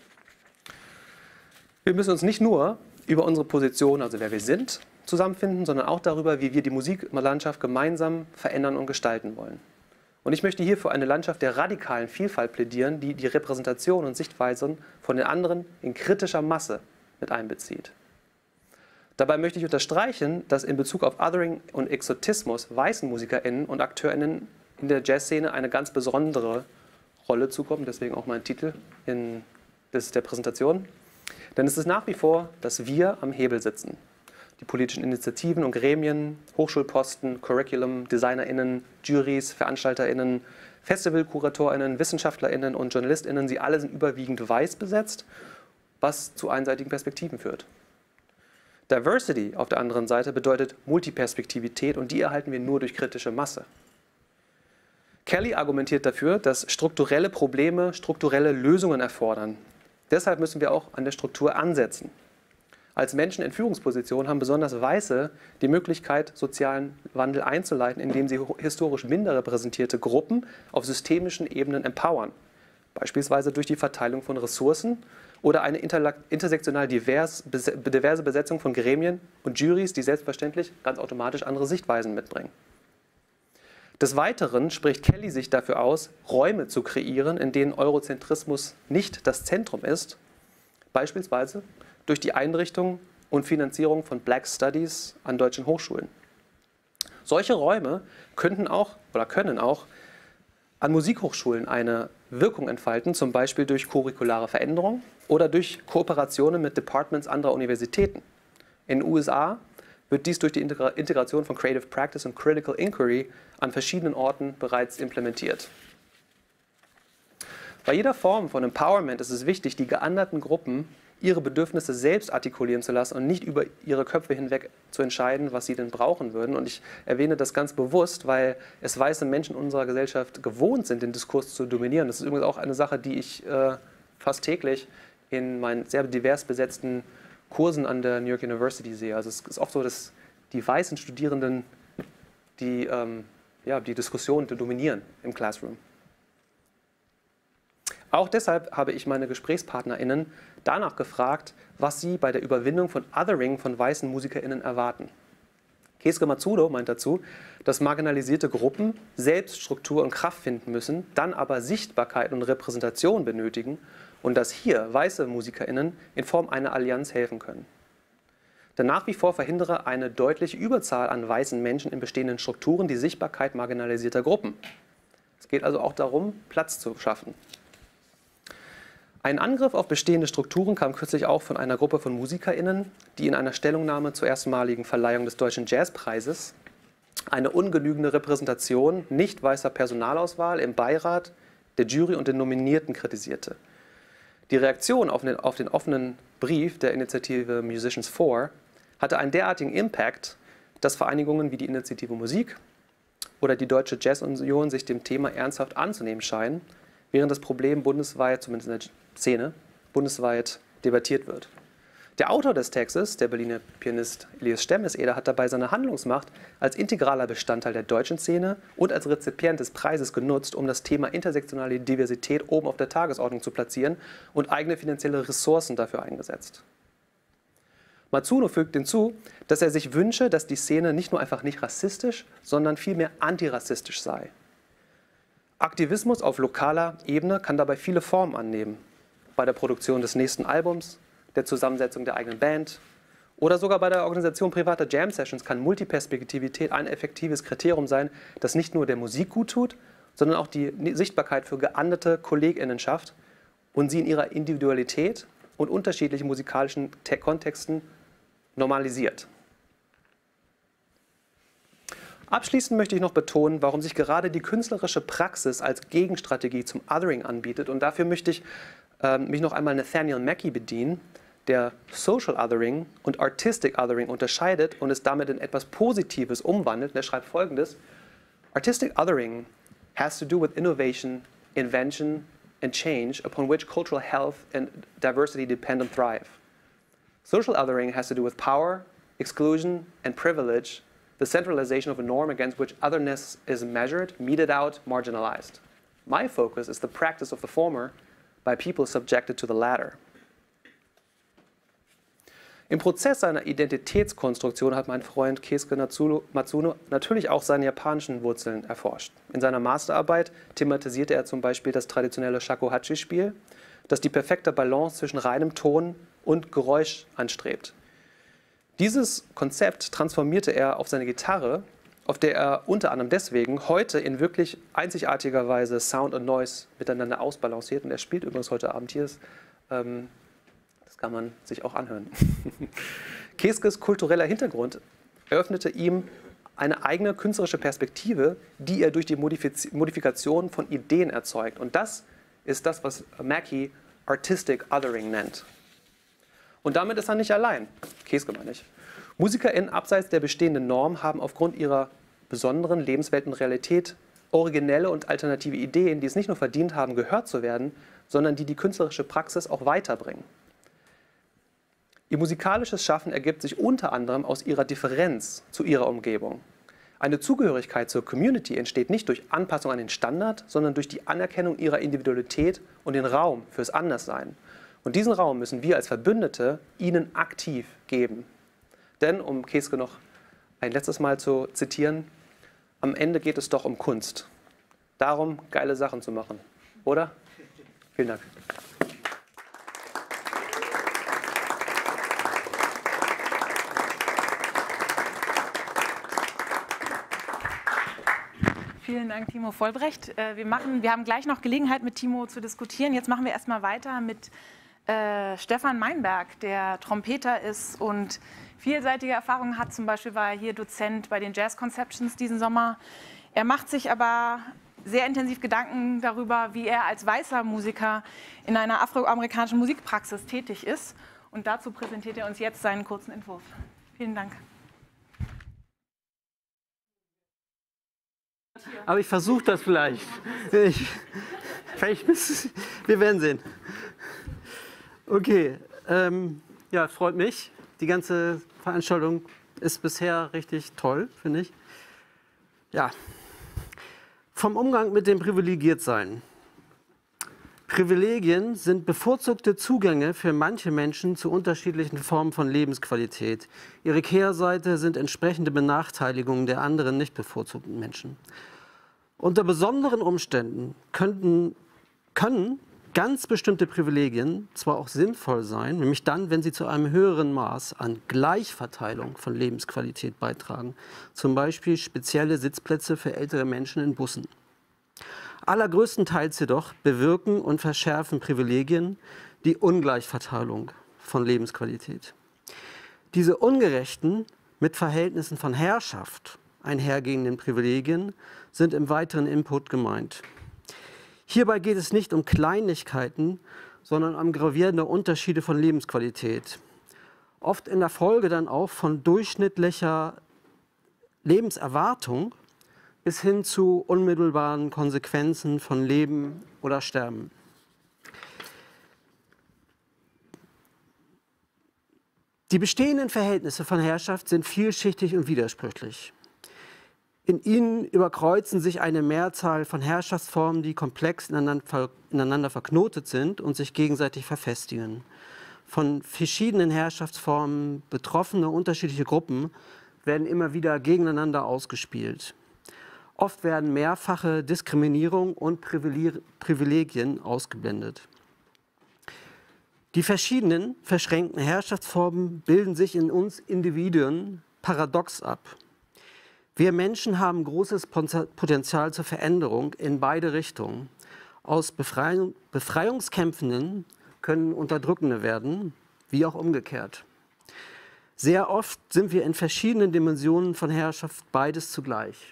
Speaker 2: Wir müssen uns nicht nur über unsere Position, also wer wir sind, zusammenfinden, sondern auch darüber, wie wir die Musiklandschaft gemeinsam verändern und gestalten wollen. Und ich möchte hier für eine Landschaft der radikalen Vielfalt plädieren, die die Repräsentation und Sichtweisen von den anderen in kritischer Masse mit einbezieht. Dabei möchte ich unterstreichen, dass in Bezug auf Othering und Exotismus weißen MusikerInnen und AkteurInnen in der Jazzszene eine ganz besondere Rolle zukommt, deswegen auch mein Titel in des, der Präsentation. Denn es ist nach wie vor, dass wir am Hebel sitzen. Die politischen Initiativen und Gremien, Hochschulposten, Curriculum, DesignerInnen, Juries, VeranstalterInnen, FestivalkuratorInnen, WissenschaftlerInnen und JournalistInnen, sie alle sind überwiegend weiß besetzt, was zu einseitigen Perspektiven führt. Diversity auf der anderen Seite bedeutet Multiperspektivität und die erhalten wir nur durch kritische Masse. Kelly argumentiert dafür, dass strukturelle Probleme strukturelle Lösungen erfordern. Deshalb müssen wir auch an der Struktur ansetzen. Als Menschen in Führungspositionen haben besonders Weiße die Möglichkeit, sozialen Wandel einzuleiten, indem sie historisch minder repräsentierte Gruppen auf systemischen Ebenen empowern. Beispielsweise durch die Verteilung von Ressourcen oder eine intersektional divers, diverse Besetzung von Gremien und Juries, die selbstverständlich ganz automatisch andere Sichtweisen mitbringen. Des Weiteren spricht Kelly sich dafür aus, Räume zu kreieren, in denen Eurozentrismus nicht das Zentrum ist, beispielsweise durch die Einrichtung und Finanzierung von Black Studies an deutschen Hochschulen. Solche Räume könnten auch oder können auch an Musikhochschulen eine Wirkung entfalten, zum Beispiel durch curriculare Veränderungen oder durch Kooperationen mit Departments anderer Universitäten. In den U S A wird dies durch die Integration von Creative Practice und Critical Inquiry an verschiedenen Orten bereits implementiert. Bei jeder Form von Empowerment ist es wichtig, die geanderten Gruppen ihre Bedürfnisse selbst artikulieren zu lassen und nicht über ihre Köpfe hinweg zu entscheiden, was sie denn brauchen würden. Und ich erwähne das ganz bewusst, weil es weiße Menschen unserer Gesellschaft gewohnt sind, den Diskurs zu dominieren. Das ist übrigens auch eine Sache, die ich äh, fast täglich in meinen sehr divers besetzten Kursen an der New York University sehe. Also es ist oft so, dass die weißen Studierenden die, ähm, ja, die Diskussion dominieren im Classroom. Auch deshalb habe ich meine GesprächspartnerInnen danach gefragt, was sie bei der Überwindung von Othering von weißen MusikerInnen erwarten. Keisuke Matsuno meint dazu, dass marginalisierte Gruppen selbst Struktur und Kraft finden müssen, dann aber Sichtbarkeit und Repräsentation benötigen und dass hier weiße MusikerInnen in Form einer Allianz helfen können. Denn nach wie vor verhindere eine deutliche Überzahl an weißen Menschen in bestehenden Strukturen die Sichtbarkeit marginalisierter Gruppen. Es geht also auch darum, Platz zu schaffen. Ein Angriff auf bestehende Strukturen kam kürzlich auch von einer Gruppe von MusikerInnen, die in einer Stellungnahme zur erstmaligen Verleihung des Deutschen Jazzpreises eine ungenügende Repräsentation nicht weißer Personalauswahl im Beirat, der Jury und den Nominierten kritisierte. Die Reaktion auf den, auf den offenen Brief der Initiative Musicians for hatte einen derartigen Impact, dass Vereinigungen wie die Initiative Musik oder die Deutsche Jazz-Union sich dem Thema ernsthaft anzunehmen scheinen, während das Problem bundesweit, zumindest in der Szene, bundesweit debattiert wird. Der Autor des Textes, der Berliner Pianist Elias Stemmeseder, hat dabei seine Handlungsmacht als integraler Bestandteil der deutschen Szene und als Rezipient des Preises genutzt, um das Thema intersektionale Diversität oben auf der Tagesordnung zu platzieren und eigene finanzielle Ressourcen dafür eingesetzt. Matsuno fügt hinzu, dass er sich wünsche, dass die Szene nicht nur einfach nicht rassistisch, sondern vielmehr antirassistisch sei. Aktivismus auf lokaler Ebene kann dabei viele Formen annehmen. Bei der Produktion des nächsten Albums, der Zusammensetzung der eigenen Band oder sogar bei der Organisation privater Jam-Sessions kann Multiperspektivität ein effektives Kriterium sein, das nicht nur der Musik gut tut, sondern auch die Sichtbarkeit für geanderte KollegInnen schafft und sie in ihrer Individualität und unterschiedlichen musikalischen Kontexten normalisiert. Abschließend möchte ich noch betonen, warum sich gerade die künstlerische Praxis als Gegenstrategie zum Othering anbietet. Und dafür möchte ich äh, mich noch einmal Nathaniel Mackey bedienen, der Social Othering und Artistic Othering unterscheidet und es damit in etwas Positives umwandelt. Und er schreibt Folgendes: Artistic Othering has to do with innovation, invention and change upon which cultural health and diversity depend and thrive. Social Othering has to do with power, exclusion and privilege, the centralization of a norm against which otherness is measured, meted out, marginalized. My focus is the practice of the former by people subjected to the latter. Im Prozess seiner Identitätskonstruktion hat mein Freund Keisuke Matsuno natürlich auch seine japanischen Wurzeln erforscht. In seiner Masterarbeit thematisierte er zum Beispiel das traditionelle Shakuhachi-Spiel, das die perfekte Balance zwischen reinem Ton und Geräusch anstrebt. Dieses Konzept transformierte er auf seine Gitarre, auf der er unter anderem deswegen heute in wirklich einzigartiger Weise Sound und Noise miteinander ausbalanciert. Und er spielt übrigens heute Abend hier. Ähm, das kann man sich auch anhören. Keisukes kultureller Hintergrund eröffnete ihm eine eigene künstlerische Perspektive, die er durch die Modifiz- Modifikation von Ideen erzeugt. Und das ist das, was Mackey Artistic Othering nennt. Und damit ist er nicht allein. Keisuke meine ich. MusikerInnen abseits der bestehenden Norm haben aufgrund ihrer besonderen Lebenswelt und Realität originelle und alternative Ideen, die es nicht nur verdient haben, gehört zu werden, sondern die die künstlerische Praxis auch weiterbringen. Ihr musikalisches Schaffen ergibt sich unter anderem aus ihrer Differenz zu ihrer Umgebung. Eine Zugehörigkeit zur Community entsteht nicht durch Anpassung an den Standard, sondern durch die Anerkennung ihrer Individualität und den Raum fürs Anderssein. Und diesen Raum müssen wir als Verbündete ihnen aktiv geben. Denn, um Keisuke noch ein letztes Mal zu zitieren, am Ende geht es doch um Kunst. Darum, geile Sachen zu machen. Oder? Vielen Dank.
Speaker 1: Vielen Dank, Timo Vollbrecht. Wir, machen, wir haben gleich noch Gelegenheit, mit Timo zu diskutieren. Jetzt machen wir erstmal weiter mit äh, Stefan Meinberg, der Trompeter ist und vielseitige Erfahrungen hat. Zum Beispiel war er hier Dozent bei den Jazz Conceptions diesen Sommer. Er macht sich aber sehr intensiv Gedanken darüber, wie er als weißer Musiker in einer afroamerikanischen Musikpraxis tätig ist. Und dazu präsentiert er uns jetzt seinen kurzen Entwurf. Vielen Dank.
Speaker 3: Aber ich versuche das vielleicht. Ich, vielleicht wir werden sehen. Okay, ähm, ja, freut mich. Die ganze Veranstaltung ist bisher richtig toll, finde ich. Ja, vom Umgang mit dem Privilegiertsein. Privilegien sind bevorzugte Zugänge für manche Menschen zu unterschiedlichen Formen von Lebensqualität. Ihre Kehrseite sind entsprechende Benachteiligungen der anderen nicht bevorzugten Menschen. Unter besonderen Umständen könnten, können ganz bestimmte Privilegien zwar auch sinnvoll sein, nämlich dann, wenn sie zu einem höheren Maß an Gleichverteilung von Lebensqualität beitragen, zum Beispiel spezielle Sitzplätze für ältere Menschen in Bussen. Allergrößtenteils jedoch bewirken und verschärfen Privilegien die Ungleichverteilung von Lebensqualität. Diese ungerechten, mit Verhältnissen von Herrschaft einhergehenden Privilegien sind im weiteren Input gemeint. Hierbei geht es nicht um Kleinigkeiten, sondern um gravierende Unterschiede von Lebensqualität. Oft in der Folge dann auch von durchschnittlicher Lebenserwartung bis hin zu unmittelbaren Konsequenzen von Leben oder Sterben. Die bestehenden Verhältnisse von Herrschaft sind vielschichtig und widersprüchlich. In ihnen überkreuzen sich eine Mehrzahl von Herrschaftsformen, die komplex ineinander verknotet sind und sich gegenseitig verfestigen. Von verschiedenen Herrschaftsformen betroffene unterschiedliche Gruppen werden immer wieder gegeneinander ausgespielt. Oft werden mehrfache Diskriminierung und Privilegien ausgeblendet. Die verschiedenen verschränkten Herrschaftsformen bilden sich in uns Individuen paradox ab. Wir Menschen haben großes Potenzial zur Veränderung in beide Richtungen. Aus Befreiung, Befreiungskämpfenden können Unterdrückende werden, wie auch umgekehrt. Sehr oft sind wir in verschiedenen Dimensionen von Herrschaft beides zugleich.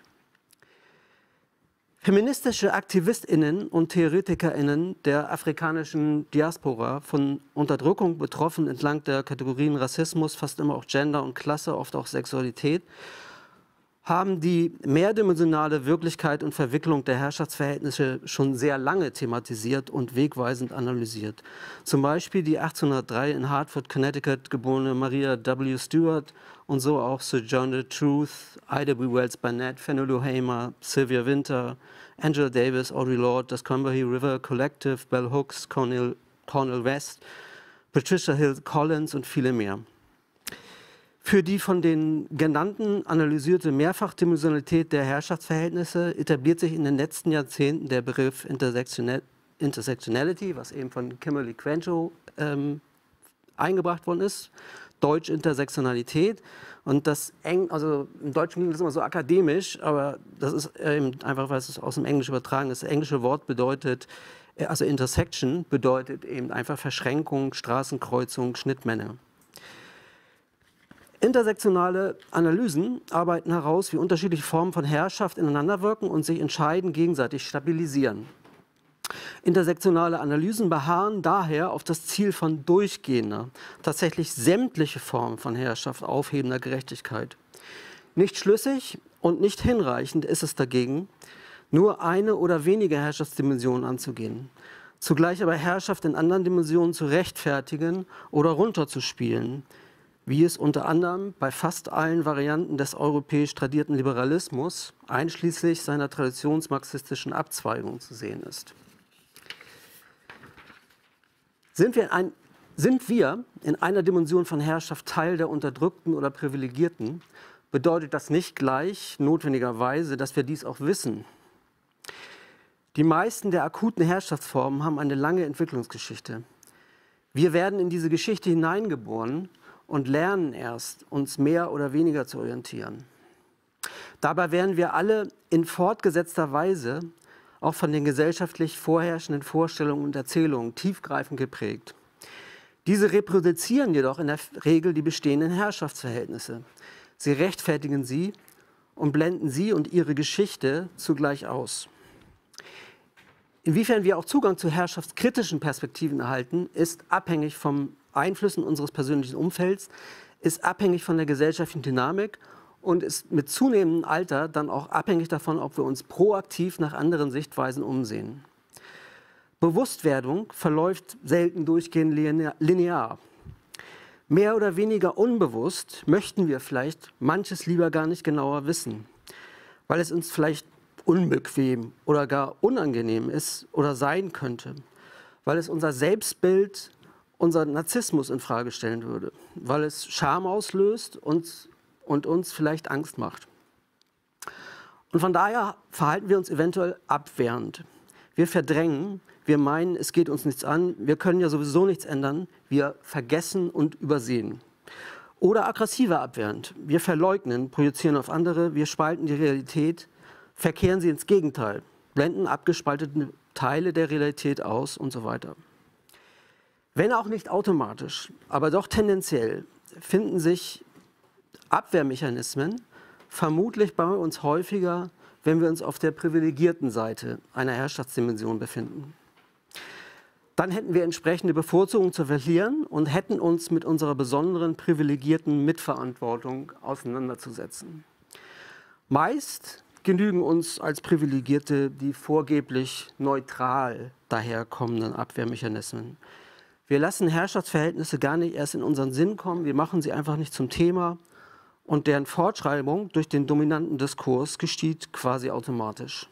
Speaker 3: Feministische AktivistInnen und TheoretikerInnen der afrikanischen Diaspora, von Unterdrückung betroffen entlang der Kategorien Rassismus, fast immer auch Gender und Klasse, oft auch Sexualität, haben die mehrdimensionale Wirklichkeit und Verwicklung der Herrschaftsverhältnisse schon sehr lange thematisiert und wegweisend analysiert. Zum Beispiel die achtzehnhundertdrei in Hartford, Connecticut geborene Maria W. Stewart und so auch Sojourner Truth, Ida B. Wells Barnett, Fenelon Hamer, Sylvia Wynter, Angela Davis, Audre Lorde, das Combahee River Collective, Bell Hooks, Cornel, Cornel West, Patricia Hill Collins und viele mehr. Für die von den genannten analysierte Mehrfachdimensionalität der Herrschaftsverhältnisse etabliert sich in den letzten Jahrzehnten der Begriff Intersectional Intersectionality, was eben von Kimberly Crenshaw ähm, eingebracht worden ist, Deutsch Intersektionalität. Und das eng, also im Deutschen klingt das immer so akademisch, aber das ist eben einfach, weil es aus dem Englischen übertragen ist. Das englische Wort bedeutet, also Intersection bedeutet eben einfach Verschränkung, Straßenkreuzung, Schnittmenge. Intersektionale Analysen arbeiten heraus, wie unterschiedliche Formen von Herrschaft ineinanderwirken und sich entscheidend gegenseitig stabilisieren. Intersektionale Analysen beharren daher auf das Ziel von durchgehender, tatsächlich sämtliche Formen von Herrschaft aufhebender Gerechtigkeit. Nicht schlüssig und nicht hinreichend ist es dagegen, nur eine oder wenige Herrschaftsdimensionen anzugehen, zugleich aber Herrschaft in anderen Dimensionen zu rechtfertigen oder runterzuspielen, wie es unter anderem bei fast allen Varianten des europäisch tradierten Liberalismus, einschließlich seiner traditionsmarxistischen Abzweigung, zu sehen ist. Sind wir, ein, sind wir in einer Dimension von Herrschaft Teil der Unterdrückten oder Privilegierten, bedeutet das nicht gleich notwendigerweise, dass wir dies auch wissen. Die meisten der akuten Herrschaftsformen haben eine lange Entwicklungsgeschichte. Wir werden in diese Geschichte hineingeboren und lernen erst, uns mehr oder weniger zu orientieren. Dabei wären wir alle in fortgesetzter Weise auch von den gesellschaftlich vorherrschenden Vorstellungen und Erzählungen tiefgreifend geprägt. Diese reproduzieren jedoch in der Regel die bestehenden Herrschaftsverhältnisse. Sie rechtfertigen sie und blenden sie und ihre Geschichte zugleich aus. Inwiefern wir auch Zugang zu herrschaftskritischen Perspektiven erhalten, ist abhängig von Einflüssen unseres persönlichen Umfelds, ist abhängig von der gesellschaftlichen Dynamik und ist mit zunehmendem Alter dann auch abhängig davon, ob wir uns proaktiv nach anderen Sichtweisen umsehen. Bewusstwerdung verläuft selten durchgehend linear. Mehr oder weniger unbewusst möchten wir vielleicht manches lieber gar nicht genauer wissen, weil es uns vielleicht unbequem oder gar unangenehm ist oder sein könnte, weil es unser Selbstbild, unser Narzissmus in Frage stellen würde, weil es Scham auslöst und, und uns vielleicht Angst macht. Und von daher verhalten wir uns eventuell abwehrend. Wir verdrängen, wir meinen, es geht uns nichts an, wir können ja sowieso nichts ändern, wir vergessen und übersehen. Oder aggressiver abwehrend. Wir verleugnen, projizieren auf andere, wir spalten die Realität, verkehren sie ins Gegenteil, blenden abgespaltete Teile der Realität aus und so weiter. Wenn auch nicht automatisch, aber doch tendenziell finden sich Abwehrmechanismen vermutlich bei uns häufiger, wenn wir uns auf der privilegierten Seite einer Herrschaftsdimension befinden. Dann hätten wir entsprechende Bevorzugung zu verlieren und hätten uns mit unserer besonderen privilegierten Mitverantwortung auseinanderzusetzen. Meist genügen uns als Privilegierte die vorgeblich neutral daherkommenden Abwehrmechanismen. Wir lassen Herrschaftsverhältnisse gar nicht erst in unseren Sinn kommen, wir machen sie einfach nicht zum Thema und deren Fortschreibung durch den dominanten Diskurs geschieht quasi automatisch.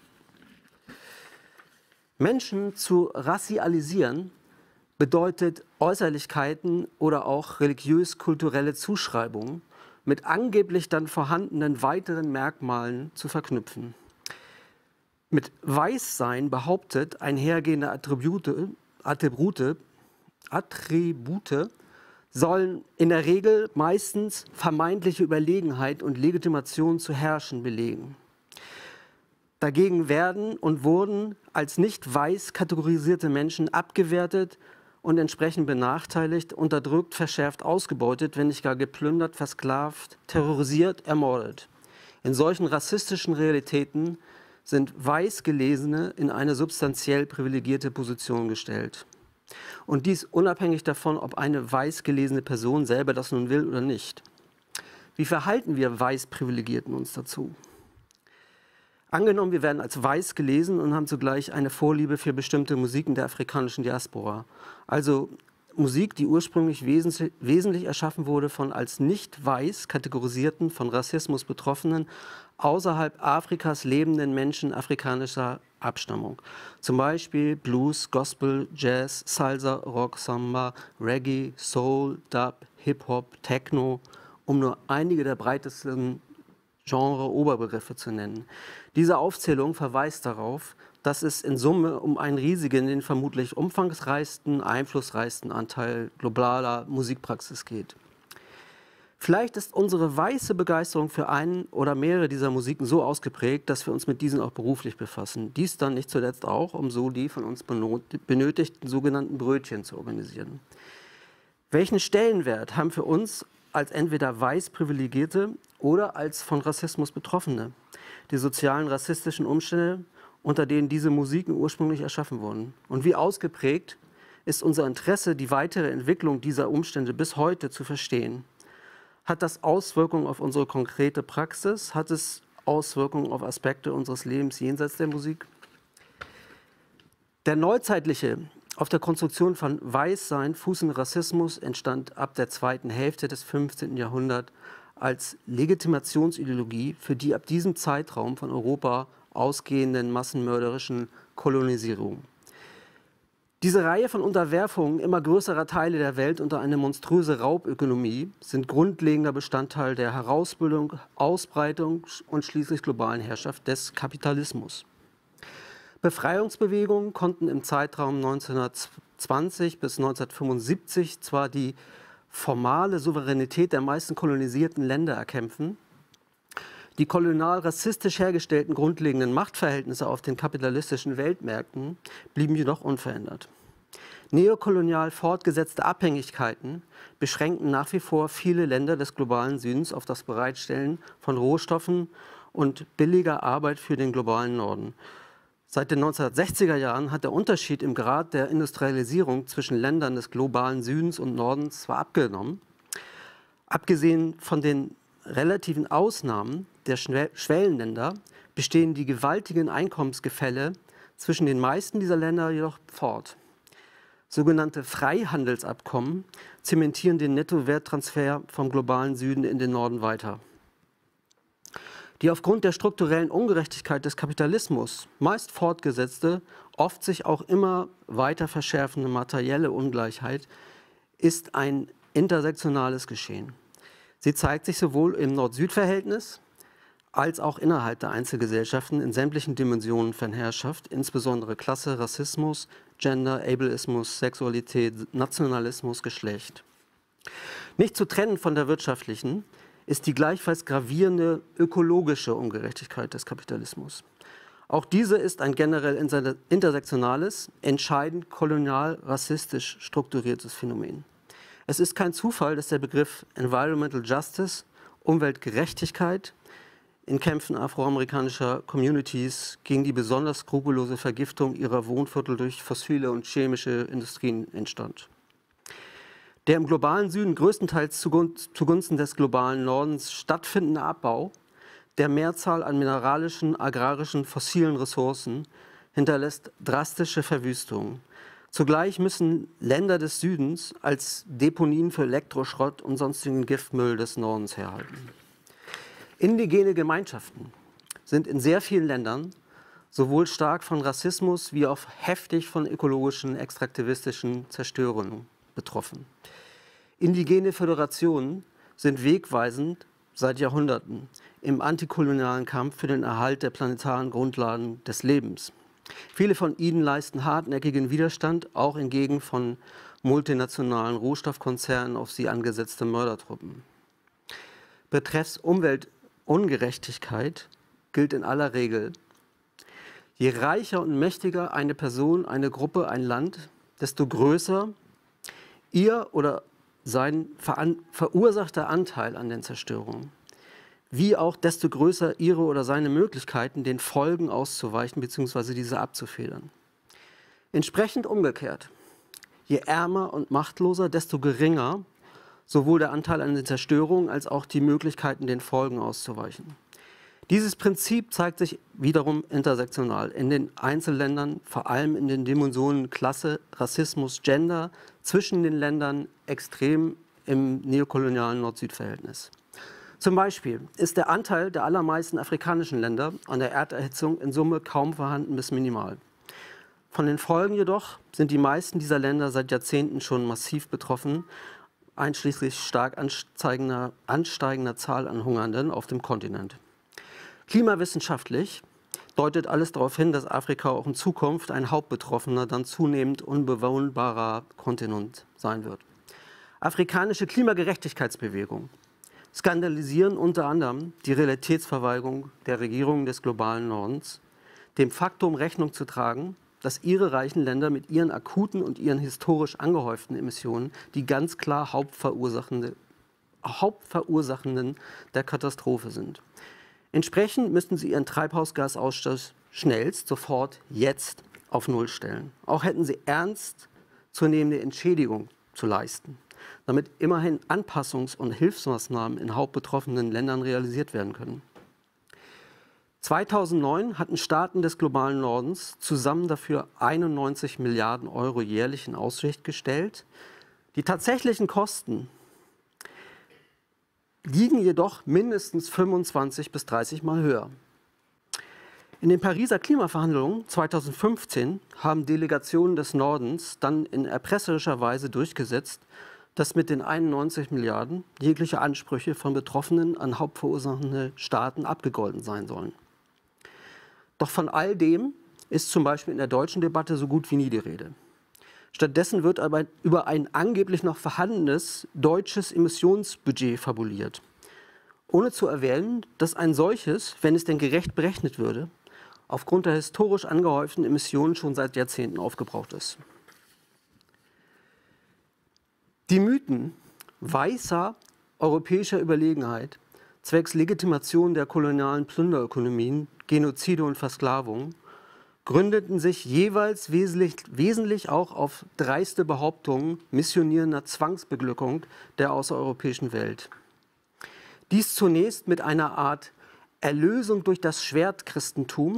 Speaker 3: Menschen zu rassialisieren bedeutet Äußerlichkeiten oder auch religiös-kulturelle Zuschreibungen mit angeblich dann vorhandenen weiteren Merkmalen zu verknüpfen. Mit Weißsein behauptet einhergehende Attribute, Attribute, Attribute sollen in der Regel meistens vermeintliche Überlegenheit und Legitimation zu herrschen belegen. Dagegen werden und wurden als nicht weiß kategorisierte Menschen abgewertet und entsprechend benachteiligt, unterdrückt, verschärft, ausgebeutet, wenn nicht gar geplündert, versklavt, terrorisiert, ermordet. In solchen rassistischen Realitäten sind Weißgelesene in eine substanziell privilegierte Position gestellt. Und dies unabhängig davon, ob eine weißgelesene Person selber das nun will oder nicht. Wie verhalten wir Weißprivilegierten uns dazu? Angenommen, wir werden als weiß gelesen und haben zugleich eine Vorliebe für bestimmte Musiken der afrikanischen Diaspora. Also Musik, die ursprünglich wesentlich, wesentlich erschaffen wurde von als nicht weiß kategorisierten, von Rassismus betroffenen, außerhalb Afrikas lebenden Menschen afrikanischer Abstammung. Zum Beispiel Blues, Gospel, Jazz, Salsa, Rock, Samba, Reggae, Soul, Dub, Hip-Hop, Techno, um nur einige der breitesten Genre-Oberbegriffe zu nennen. Diese Aufzählung verweist darauf, dass es in Summe um einen riesigen, den vermutlich umfangreichsten, einflussreichsten Anteil globaler Musikpraxis geht. Vielleicht ist unsere weiße Begeisterung für einen oder mehrere dieser Musiken so ausgeprägt, dass wir uns mit diesen auch beruflich befassen. Dies dann nicht zuletzt auch, um so die von uns benötigten sogenannten Brötchen zu organisieren. Welchen Stellenwert haben für uns als entweder weiß Privilegierte oder als von Rassismus Betroffene die sozialen rassistischen Umstände, unter denen diese Musiken ursprünglich erschaffen wurden? Und wie ausgeprägt ist unser Interesse, die weitere Entwicklung dieser Umstände bis heute zu verstehen? Hat das Auswirkungen auf unsere konkrete Praxis? Hat es Auswirkungen auf Aspekte unseres Lebens jenseits der Musik? Der neuzeitliche, auf der Konstruktion von Weißsein fußende Rassismus entstand ab der zweiten Hälfte des fünfzehnten Jahrhunderts als Legitimationsideologie für die ab diesem Zeitraum von Europa ausgehenden massenmörderischen Kolonisierung. Diese Reihe von Unterwerfungen immer größerer Teile der Welt unter eine monströse Raubökonomie sind grundlegender Bestandteil der Herausbildung, Ausbreitung und schließlich globalen Herrschaft des Kapitalismus. Befreiungsbewegungen konnten im Zeitraum neunzehnhundertzwanzig bis neunzehnhundertfünfundsiebzig zwar die formale Souveränität der meisten kolonisierten Länder erkämpfen, Die kolonial rassistisch hergestellten grundlegenden Machtverhältnisse auf den kapitalistischen Weltmärkten blieben jedoch unverändert. Neokolonial fortgesetzte Abhängigkeiten beschränkten nach wie vor viele Länder des globalen Südens auf das Bereitstellen von Rohstoffen und billiger Arbeit für den globalen Norden. Seit den neunzehnhundertsechziger Jahren hat der Unterschied im Grad der Industrialisierung zwischen Ländern des globalen Südens und Nordens zwar abgenommen, abgesehen von den relativen Ausnahmen der Schwellenländer bestehen die gewaltigen Einkommensgefälle zwischen den meisten dieser Länder jedoch fort. Sogenannte Freihandelsabkommen zementieren den Nettowerttransfer vom globalen Süden in den Norden weiter. Die aufgrund der strukturellen Ungerechtigkeit des Kapitalismus meist fortgesetzte, oft sich auch immer weiter verschärfende materielle Ungleichheit ist ein intersektionales Geschehen. Sie zeigt sich sowohl im Nord-Süd-Verhältnis als auch innerhalb der Einzelgesellschaften in sämtlichen Dimensionen von Herrschaft, insbesondere Klasse, Rassismus, Gender, Ableismus, Sexualität, Nationalismus, Geschlecht. Nicht zu trennen von der wirtschaftlichen ist die gleichfalls gravierende ökologische Ungerechtigkeit des Kapitalismus. Auch diese ist ein generell intersektionales, entscheidend kolonial-rassistisch strukturiertes Phänomen. Es ist kein Zufall, dass der Begriff Environmental Justice, Umweltgerechtigkeit, in Kämpfen afroamerikanischer Communities gegen die besonders skrupellose Vergiftung ihrer Wohnviertel durch fossile und chemische Industrien entstand. Der im globalen Süden größtenteils zugunsten des globalen Nordens stattfindende Abbau der Mehrzahl an mineralischen, agrarischen, fossilen Ressourcen hinterlässt drastische Verwüstungen. Zugleich müssen Länder des Südens als Deponien für Elektroschrott und sonstigen Giftmüll des Nordens herhalten. Indigene Gemeinschaften sind in sehr vielen Ländern sowohl stark von Rassismus wie auch heftig von ökologischen, extraktivistischen Zerstörungen betroffen. Indigene Föderationen sind wegweisend seit Jahrhunderten im antikolonialen Kampf für den Erhalt der planetaren Grundlagen des Lebens. Viele von ihnen leisten hartnäckigen Widerstand, auch entgegen von multinationalen Rohstoffkonzernen auf sie angesetzte Mördertruppen. Betreffs Umweltungerechtigkeit gilt in aller Regel: Je reicher und mächtiger eine Person, eine Gruppe, ein Land, desto größer ihr oder sein verursachter Anteil an den Zerstörungen, wie auch desto größer ihre oder seine Möglichkeiten, den Folgen auszuweichen bzw. diese abzufedern. Entsprechend umgekehrt: Je ärmer und machtloser, desto geringer sowohl der Anteil an den Zerstörungen als auch die Möglichkeiten, den Folgen auszuweichen. Dieses Prinzip zeigt sich wiederum intersektional in den Einzelländern, vor allem in den Dimensionen Klasse, Rassismus, Gender, zwischen den Ländern extrem im neokolonialen Nord-Süd-Verhältnis. Zum Beispiel ist der Anteil der allermeisten afrikanischen Länder an der Erderhitzung in Summe kaum vorhanden bis minimal. Von den Folgen jedoch sind die meisten dieser Länder seit Jahrzehnten schon massiv betroffen, einschließlich stark ansteigender, ansteigender Zahl an Hungernden auf dem Kontinent. Klimawissenschaftlich deutet alles darauf hin, dass Afrika auch in Zukunft ein hauptbetroffener, dann zunehmend unbewohnbarer Kontinent sein wird. Afrikanische Klimagerechtigkeitsbewegungen skandalisieren unter anderem die Realitätsverweigerung der Regierungen des globalen Nordens, dem Faktum Rechnung zu tragen, dass ihre reichen Länder mit ihren akuten und ihren historisch angehäuften Emissionen die ganz klar Hauptverursachende, Hauptverursachenden der Katastrophe sind. Entsprechend müssten sie ihren Treibhausgasausstoß schnellst, sofort, jetzt auf Null stellen. Auch hätten sie ernstzunehmende Entschädigung zu leisten, damit immerhin Anpassungs- und Hilfsmaßnahmen in hauptbetroffenen Ländern realisiert werden können. zweitausendneun hatten Staaten des globalen Nordens zusammen dafür einundneunzig Milliarden Euro jährlich in Aussicht gestellt. Die tatsächlichen Kosten liegen jedoch mindestens fünfundzwanzig bis dreißig Mal höher. In den Pariser Klimaverhandlungen zweitausendfünfzehn haben Delegationen des Nordens dann in erpresserischer Weise durchgesetzt, dass mit den einundneunzig Milliarden jegliche Ansprüche von Betroffenen an hauptverursachende Staaten abgegolten sein sollen. Doch von all dem ist zum Beispiel in der deutschen Debatte so gut wie nie die Rede. Stattdessen wird aber über ein angeblich noch vorhandenes deutsches Emissionsbudget fabuliert. ohne zu erwähnen, dass ein solches, wenn es denn gerecht berechnet würde, aufgrund der historisch angehäuften Emissionen schon seit Jahrzehnten aufgebraucht ist. Die Mythen weißer europäischer Überlegenheit zwecks Legitimation der kolonialen Plünderökonomien, Genozide und Versklavung gründeten sich jeweils wesentlich, wesentlich auch auf dreiste Behauptungen missionierender Zwangsbeglückung der außereuropäischen Welt. Dies zunächst mit einer Art Erlösung durch das Schwertchristentum,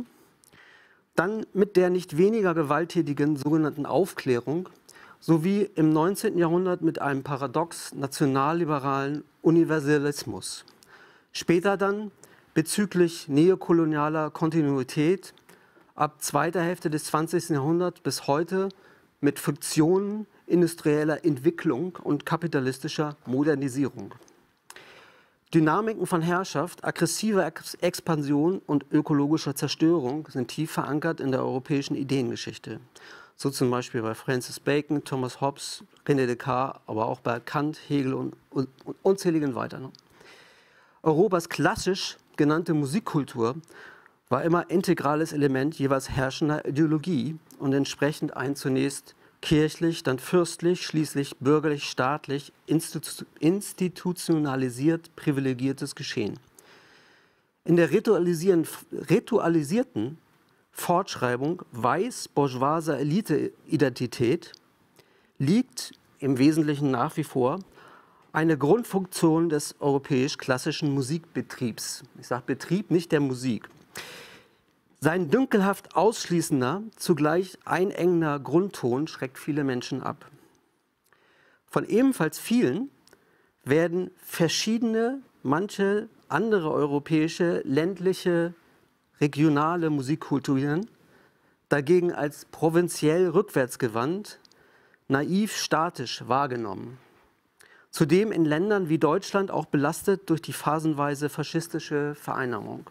Speaker 3: dann mit der nicht weniger gewalttätigen sogenannten Aufklärung sowie im neunzehnten Jahrhundert mit einem paradox nationalliberalen Universalismus. Später dann bezüglich neokolonialer Kontinuität ab zweiter Hälfte des zwanzigsten Jahrhunderts bis heute mit Fiktionen industrieller Entwicklung und kapitalistischer Modernisierung. Dynamiken von Herrschaft, aggressiver Expansion und ökologischer Zerstörung sind tief verankert in der europäischen Ideengeschichte. So zum Beispiel bei Francis Bacon, Thomas Hobbes, René Descartes, aber auch bei Kant, Hegel und, und, und unzähligen weiteren. Europas klassisch genannte Musikkultur war immer integrales Element jeweils herrschender Ideologie und entsprechend ein zunächst kirchlich, dann fürstlich, schließlich bürgerlich, staatlich, institu institutionalisiert, privilegiertes Geschehen. In der ritualisierten Fortschreibung weiß-bourgeoiser Elite-Identität liegt im Wesentlichen nach wie vor eine Grundfunktion des europäisch-klassischen Musikbetriebs. Ich sage Betrieb, nicht der Musik. Sein dünkelhaft ausschließender, zugleich einengender Grundton schreckt viele Menschen ab. Von ebenfalls vielen werden verschiedene, manche andere europäische, ländliche, regionale Musikkulturen dagegen als provinziell rückwärtsgewandt, naiv statisch wahrgenommen. Zudem in Ländern wie Deutschland auch belastet durch die phasenweise faschistische Vereinnahmung.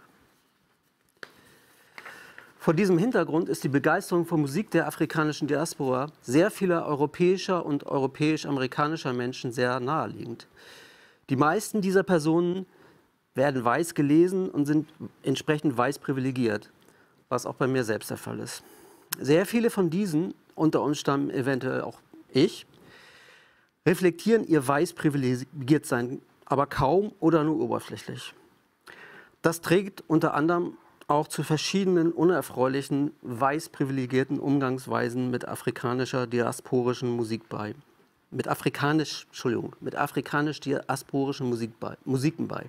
Speaker 3: Vor diesem Hintergrund ist die Begeisterung für Musik der afrikanischen Diaspora sehr vieler europäischer und europäisch-amerikanischer Menschen sehr naheliegend. Die meisten dieser Personen werden weiß gelesen und sind entsprechend weiß privilegiert, was auch bei mir selbst der Fall ist. Sehr viele von diesen, unter uns stammen eventuell auch ich, reflektieren ihr weiß privilegiert sein, aber kaum oder nur oberflächlich. Das trägt unter anderem auch zu verschiedenen unerfreulichen, weiß privilegierten Umgangsweisen mit afrikanischer diasporischen Musik bei. Mit afrikanisch, Entschuldigung, mit afrikanisch-diasporischen Musik bei, Musiken bei.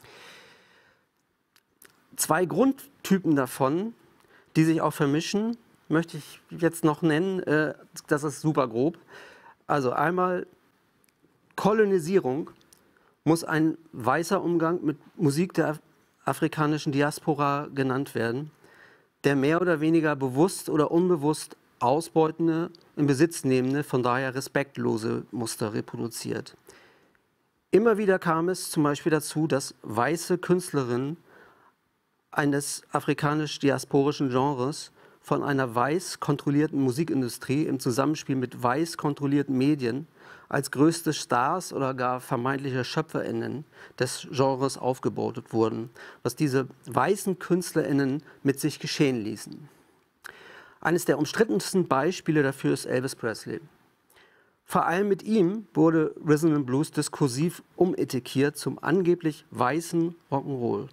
Speaker 3: Zwei Grundtypen davon, die sich auch vermischen, möchte ich jetzt noch nennen, äh, das ist super grob. Also einmal Kolonisierung muss ein weißer Umgang mit Musik der afrikanischen Diaspora genannt werden, der mehr oder weniger bewusst oder unbewusst ausbeutende, in Besitz nehmende, von daher respektlose Muster reproduziert. Immer wieder kam es zum Beispiel dazu, dass weiße Künstlerinnen eines afrikanisch-diasporischen Genres von einer weiß kontrollierten Musikindustrie im Zusammenspiel mit weiß kontrollierten Medien als größte Stars oder gar vermeintliche SchöpferInnen des Genres aufgebeutet wurden, was diese weißen KünstlerInnen mit sich geschehen ließen. Eines der umstrittensten Beispiele dafür ist Elvis Presley. Vor allem mit ihm wurde Rhythm and Blues diskursiv umetikiert zum angeblich weißen Rock'n'Roll.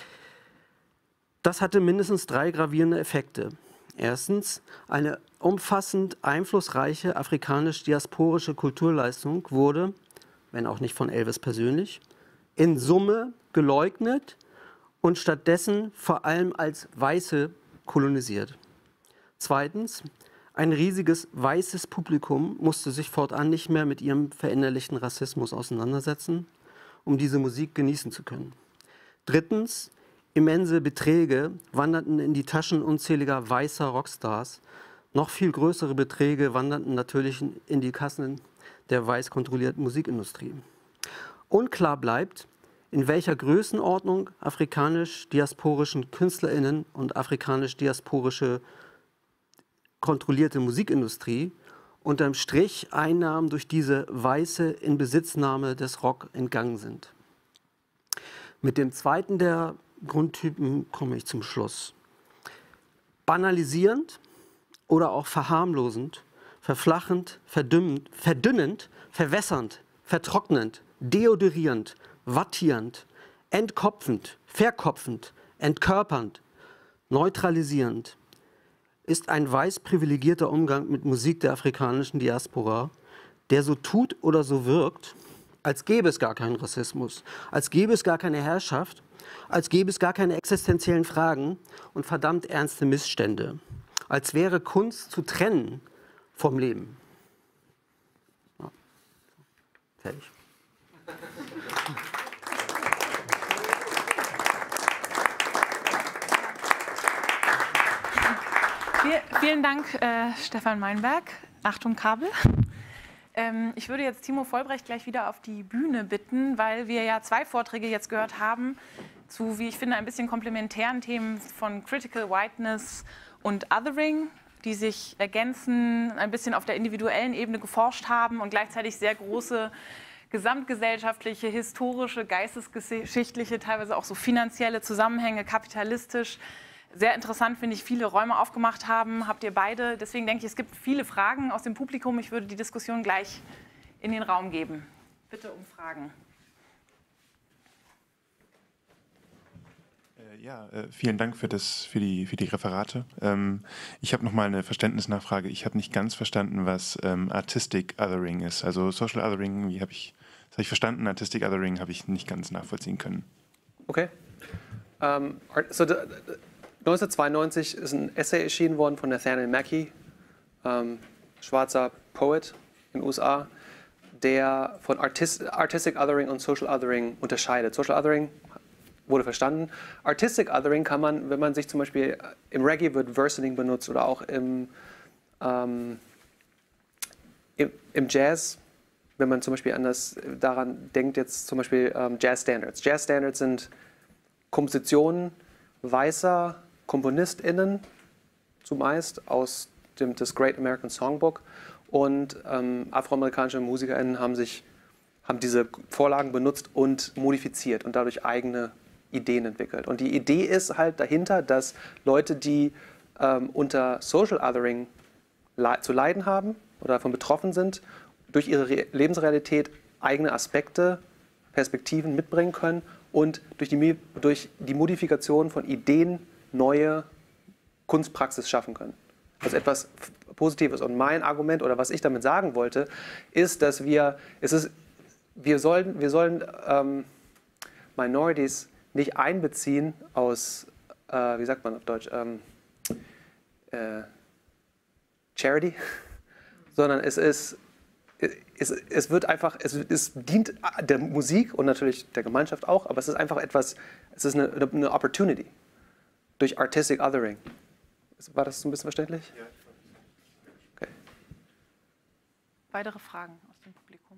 Speaker 3: Das hatte mindestens drei gravierende Effekte. Erstens, eine umfassend einflussreiche afrikanisch-diasporische Kulturleistung wurde, wenn auch nicht von Elvis persönlich, in Summe geleugnet und stattdessen vor allem als Weiße kolonisiert. Zweitens, ein riesiges weißes Publikum musste sich fortan nicht mehr mit ihrem verinnerlichten Rassismus auseinandersetzen, um diese Musik genießen zu können. Drittens, immense Beträge wanderten in die Taschen unzähliger weißer Rockstars. Noch viel größere Beträge wanderten natürlich in die Kassen der weiß kontrollierten Musikindustrie. Unklar bleibt, in welcher Größenordnung afrikanisch-diasporischen KünstlerInnen und afrikanisch-diasporische kontrollierte Musikindustrie unterm Strich Einnahmen durch diese weiße Inbesitznahme des Rock entgangen sind. Mit dem zweiten der Grundtypen komme ich zum Schluss. Banalisierend oder auch verharmlosend, verflachend, verdünnend, verdünnend, verwässernd, vertrocknend, deodorierend, wattierend, entkopfend, verkopfend, entkörpernd, neutralisierend, ist ein weiß privilegierter Umgang mit Musik der afrikanischen Diaspora, der so tut oder so wirkt, als gäbe es gar keinen Rassismus, als gäbe es gar keine Herrschaft, als gäbe es gar keine existenziellen Fragen und verdammt ernste Missstände, als wäre Kunst zu trennen vom Leben. Ja. Fertig.
Speaker 1: Vielen Dank, äh, Stefan Meinberg. Achtung, Kabel. Ähm, ich würde jetzt Timo Vollbrecht gleich wieder auf die Bühne bitten, weil wir ja zwei Vorträge jetzt gehört haben zu, wie ich finde, ein bisschen komplementären Themen von Critical Whiteness und Othering, die sich ergänzen, ein bisschen auf der individuellen Ebene geforscht haben und gleichzeitig sehr große gesamtgesellschaftliche, historische, geistesgeschichtliche, teilweise auch so finanzielle Zusammenhänge, kapitalistisch, sehr interessant, finde ich, viele Räume aufgemacht haben, habt ihr beide. Deswegen denke ich, es gibt viele Fragen aus dem Publikum. Ich würde die Diskussion gleich in den Raum geben. Bitte um Fragen.
Speaker 4: Äh, ja, äh, vielen Dank für, das, für, die, für die Referate. Ähm, ich habe noch mal eine Verständnisnachfrage. Ich habe nicht ganz verstanden, was ähm, Artistic Othering ist. Also Social Othering, wie habe ich, das habe ich verstanden. Artistic Othering habe ich nicht ganz nachvollziehen können.
Speaker 2: Okay. Um, so the, the neunzehnhundertzweiundneunzig ist ein Essay erschienen worden von Nathaniel Mackey, ähm, schwarzer Poet in den U S A, der von Artist, Artistic Othering und Social Othering unterscheidet. Social Othering wurde verstanden. Artistic Othering kann man, wenn man sich zum Beispiel im Reggae wird Versining benutzt oder auch im, ähm, im, im Jazz, wenn man zum Beispiel an das, daran denkt, jetzt zum Beispiel ähm, Jazz Standards. Jazz Standards sind Kompositionen weißer KomponistInnen, zumeist aus dem das Great American Songbook, und ähm, afroamerikanische MusikerInnen haben, sich, haben diese Vorlagen benutzt und modifiziert und dadurch eigene Ideen entwickelt. Und die Idee ist halt dahinter, dass Leute, die ähm, unter Social Othering le zu leiden haben oder davon betroffen sind, durch ihre Re Lebensrealität eigene Aspekte, Perspektiven mitbringen können und durch die, durch die Modifikation von Ideen neue Kunstpraxis schaffen können. Also etwas Positives. Und mein Argument oder was ich damit sagen wollte, ist, dass wir, es ist, wir sollen, wir sollen ähm, Minorities nicht einbeziehen aus, äh, wie sagt man auf Deutsch, ähm, äh, Charity, sondern es ist, es, es wird einfach, es, es dient der Musik und natürlich der Gemeinschaft auch, aber es ist einfach etwas, es ist eine, eine Opportunity durch Artistic Othering. War das so ein bisschen verständlich? Ja. Okay.
Speaker 1: Weitere Fragen aus dem Publikum?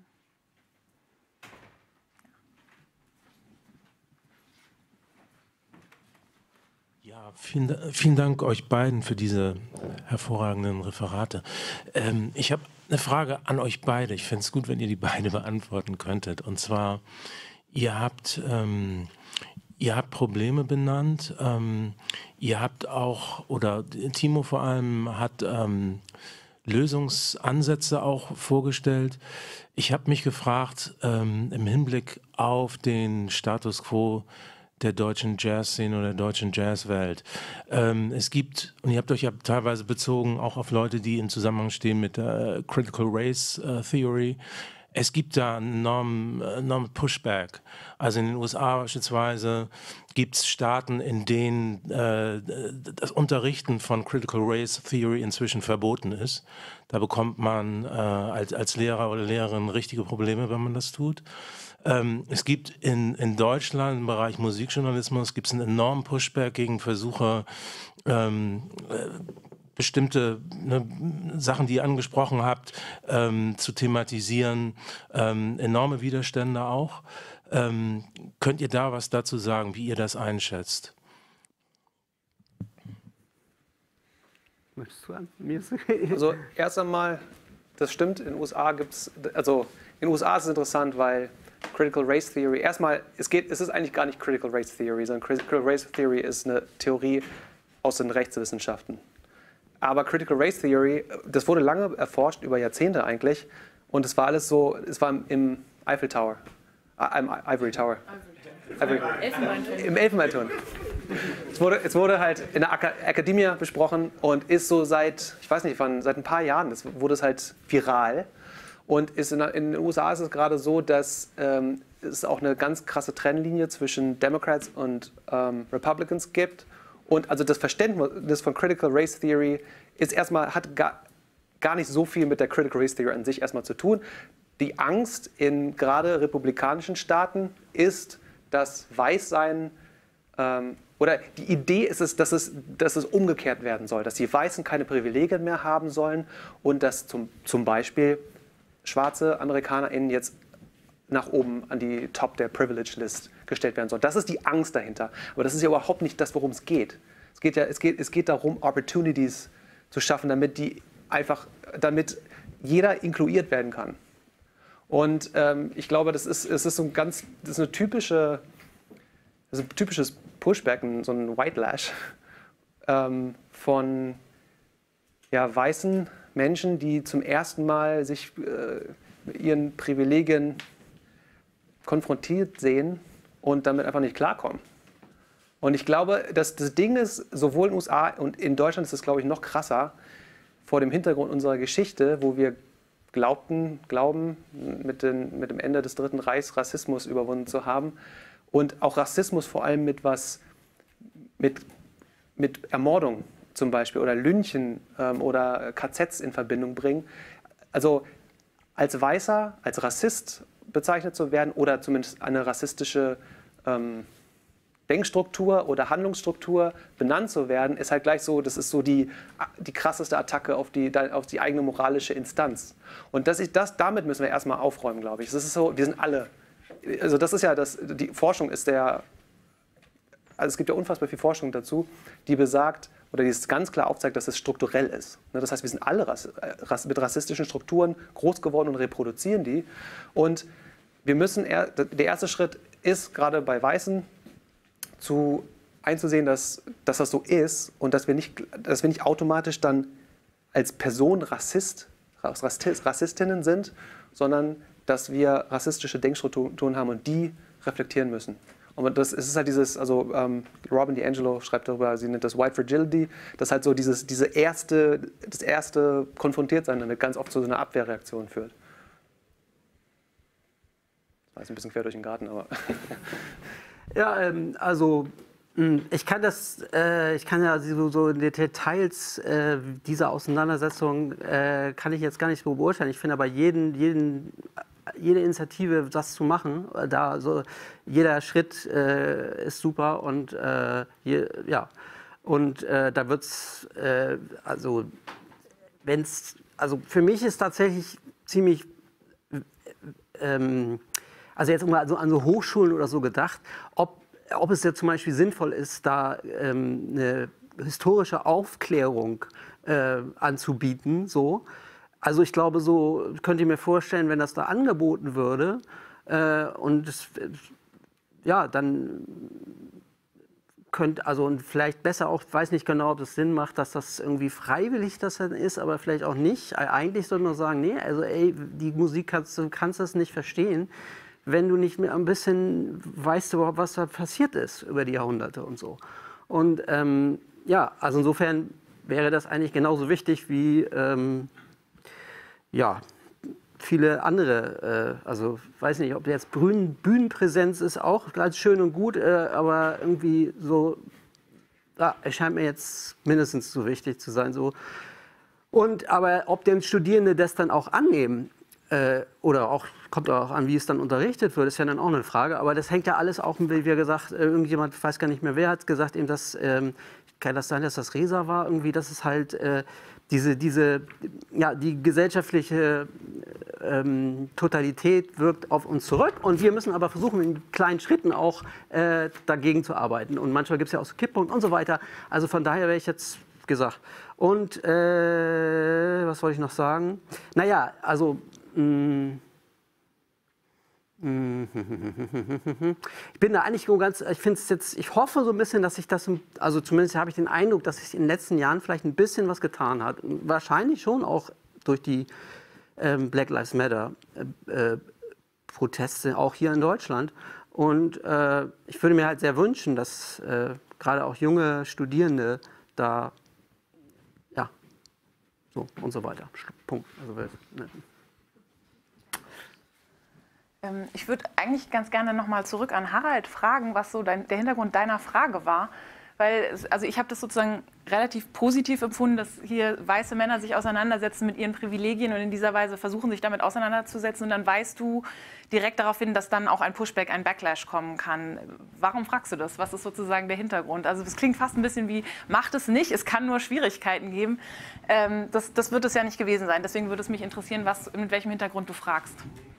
Speaker 5: Ja, vielen, vielen Dank euch beiden für diese hervorragenden Referate. Ähm, ich habe eine Frage an euch beide. Ich fände es gut, wenn ihr die beide beantworten könntet. Und zwar, ihr habt, ähm, ihr habt Probleme benannt. Ähm, ihr habt auch, oder Timo vor allem, hat ähm, Lösungsansätze auch vorgestellt. Ich habe mich gefragt, ähm, im Hinblick auf den Status quo der deutschen Jazzszene oder der deutschen Jazzwelt. Ähm, es gibt, und ihr habt euch ja teilweise bezogen, auch auf Leute, die in Zusammenhang stehen mit der Critical Race äh, Theory. Es gibt da einen enormen, enormen Pushback. Also in den U S A beispielsweise gibt es Staaten, in denen äh, das Unterrichten von Critical Race Theory inzwischen verboten ist. Da bekommt man äh, als, als Lehrer oder Lehrerin richtige Probleme, wenn man das tut. Ähm, es gibt in, in Deutschland im Bereich Musikjournalismus gibt es einen enormen Pushback gegen Versuche, ähm, äh, bestimmte ne, Sachen, die ihr angesprochen habt, ähm, zu thematisieren. Ähm, enorme Widerstände auch. Ähm, könnt ihr da was dazu sagen, wie ihr das einschätzt?
Speaker 3: Möchtest du an mir?
Speaker 2: Also erst einmal, das stimmt, in den U S A gibt es, also in den U S A ist es interessant, weil Critical Race Theory. Erstmal, es, geht, es ist eigentlich gar nicht Critical Race Theory, sondern Critical Race Theory ist eine Theorie aus den Rechtswissenschaften. Aber Critical Race Theory, das wurde lange erforscht, über Jahrzehnte eigentlich. Und es war alles so, es war im Eiffel Tower, äh, im Ivory Tower. Ivory.
Speaker 1: Elfenbeinturm.
Speaker 2: Im Elfenbeinturm. Es wurde, es wurde halt in der Ak Akademie besprochen und ist so seit, ich weiß nicht wann, seit ein paar Jahren, das wurde es halt viral. Und ist in, in den U S A ist es gerade so, dass ähm, es auch eine ganz krasse Trennlinie zwischen Democrats und ähm, Republicans gibt. Und also das Verständnis von Critical Race Theory ist erstmal, hat gar, gar nicht so viel mit der Critical Race Theory an sich erstmal zu tun. Die Angst in gerade republikanischen Staaten ist, dass Weißsein ähm, oder die Idee ist es, dass es, dass es umgekehrt werden soll, dass die Weißen keine Privilegien mehr haben sollen und dass zum, zum Beispiel schwarze AmerikanerInnen jetzt nach oben an die Top der Privilege List gestellt werden sollen. Das ist die Angst dahinter. Aber das ist ja überhaupt nicht das, worum es geht. Es geht ja, es geht, es geht darum, Opportunities zu schaffen, damit die einfach, damit jeder inkludiert werden kann. Und ähm, ich glaube, das ist, es ist so ein ganz, das ist eine typische, das ist ein typisches Pushback, so ein White Lash ähm, von ja, weißen Menschen, die zum ersten Mal sich äh, mit ihren Privilegien konfrontiert sehen und damit einfach nicht klarkommen. Und ich glaube, dass das Ding ist, sowohl in den U S A und in Deutschland ist es, glaube ich, noch krasser, vor dem Hintergrund unserer Geschichte, wo wir glaubten, glauben, mit, den, mit dem Ende des Dritten Reichs Rassismus überwunden zu haben und auch Rassismus vor allem mit was, mit, mit Ermordung zum Beispiel oder Lynchen ähm, oder K Zs in Verbindung bringen. Also als Weißer, als Rassist bezeichnet zu werden oder zumindest eine rassistische ähm, Denkstruktur oder Handlungsstruktur benannt zu werden, ist halt gleich so, das ist so die, die krasseste Attacke auf die, auf die eigene moralische Instanz. Und das, das, damit müssen wir erstmal aufräumen, glaube ich. Das ist so, wir sind alle, also das ist ja, das, die Forschung ist der, also es gibt ja unfassbar viel Forschung dazu, die besagt, oder die es ganz klar aufzeigt, dass es strukturell ist. Das heißt, wir sind alle mit rassistischen Strukturen groß geworden und reproduzieren die. Und wir müssen, der erste Schritt ist gerade bei Weißen, zu einzusehen, dass, dass das so ist und dass wir, nicht, dass wir nicht automatisch dann als Person Rassist, Rassistinnen sind, sondern dass wir rassistische Denkstrukturen haben und die reflektieren müssen. Und das es ist halt dieses, also ähm, Robin DiAngelo schreibt darüber, sie nennt das White Fragility, das halt so dieses, diese erste, das erste Konfrontiertsein damit ganz oft zu so einer Abwehrreaktion führt. Das war jetzt ein bisschen quer durch den Garten, aber...
Speaker 3: Ja, ähm, also ich kann das, äh, ich kann ja so, so in den Details äh, dieser Auseinandersetzung äh, kann ich jetzt gar nicht so beurteilen. Ich finde aber jeden, jeden, jede Initiative, das zu machen, da so jeder Schritt äh, ist super und äh, je, ja und äh, da wird's äh, also wenn's also für mich ist tatsächlich ziemlich ähm, also jetzt mal so an so Hochschulen oder so gedacht, ob, ob es ja zum Beispiel sinnvoll ist, da ähm, eine historische Aufklärung äh, anzubieten. So. Also ich glaube, so könnt ihr mir vorstellen, wenn das da angeboten würde äh, und es, ja, dann könnte, also und vielleicht besser auch, ich weiß nicht genau, ob es Sinn macht, dass das irgendwie freiwillig das dann ist, aber vielleicht auch nicht. Eigentlich soll man sagen, nee, also ey, die Musik kannst du kannst das nicht verstehen, wenn du nicht mehr ein bisschen weißt überhaupt, was da passiert ist über die Jahrhunderte und so. Und ähm, ja, also insofern wäre das eigentlich genauso wichtig wie ähm, ja, viele andere, äh, also weiß nicht, ob jetzt Bühnen, Bühnenpräsenz ist auch ganz schön und gut, äh, aber irgendwie so, ja, erscheint mir jetzt mindestens so wichtig zu sein. So. Und aber ob denn Studierende das dann auch annehmen, Äh, oder auch, kommt auch an, wie es dann unterrichtet wird, ist ja dann auch eine Frage. Aber das hängt ja alles auch, wie wir gesagt, irgendjemand, ich weiß gar nicht mehr wer, hat gesagt, eben, dass, ähm, kann das sein, dass das Resa war, irgendwie, dass es halt äh, diese, diese, ja, die gesellschaftliche ähm, Totalität wirkt auf uns zurück. Und wir müssen aber versuchen, in kleinen Schritten auch äh, dagegen zu arbeiten. Und manchmal gibt es ja auch so Kipppunkte und so weiter. Also von daher wäre ich jetzt gesagt. Und äh, was wollte ich noch sagen? Naja, also Ich bin da eigentlich nur ganz, ich finde es jetzt, ich hoffe so ein bisschen, dass sich das, also zumindest habe ich den Eindruck, dass sich in den letzten Jahren vielleicht ein bisschen was getan hat. Wahrscheinlich schon auch durch die ähm, Black Lives Matter äh, äh, Proteste, auch hier in Deutschland. Und äh, ich würde mir halt sehr wünschen, dass äh, gerade auch junge Studierende da, ja, so und so weiter. Punkt. Also, ne.
Speaker 1: Ich würde eigentlich ganz gerne noch mal zurück an Harald fragen, was so dein, der Hintergrund deiner Frage war. Weil, also ich habe das sozusagen relativ positiv empfunden, dass hier weiße Männer sich auseinandersetzen mit ihren Privilegien und in dieser Weise versuchen, sich damit auseinanderzusetzen. Und dann weißt du direkt darauf hin, dass dann auch ein Pushback, ein Backlash kommen kann. Warum fragst du das? Was ist sozusagen der Hintergrund? Also es klingt fast ein bisschen wie, macht es nicht, es kann nur Schwierigkeiten geben. Ähm, das, das wird es ja nicht gewesen sein. Deswegen würde es mich interessieren, was, mit welchem Hintergrund du fragst.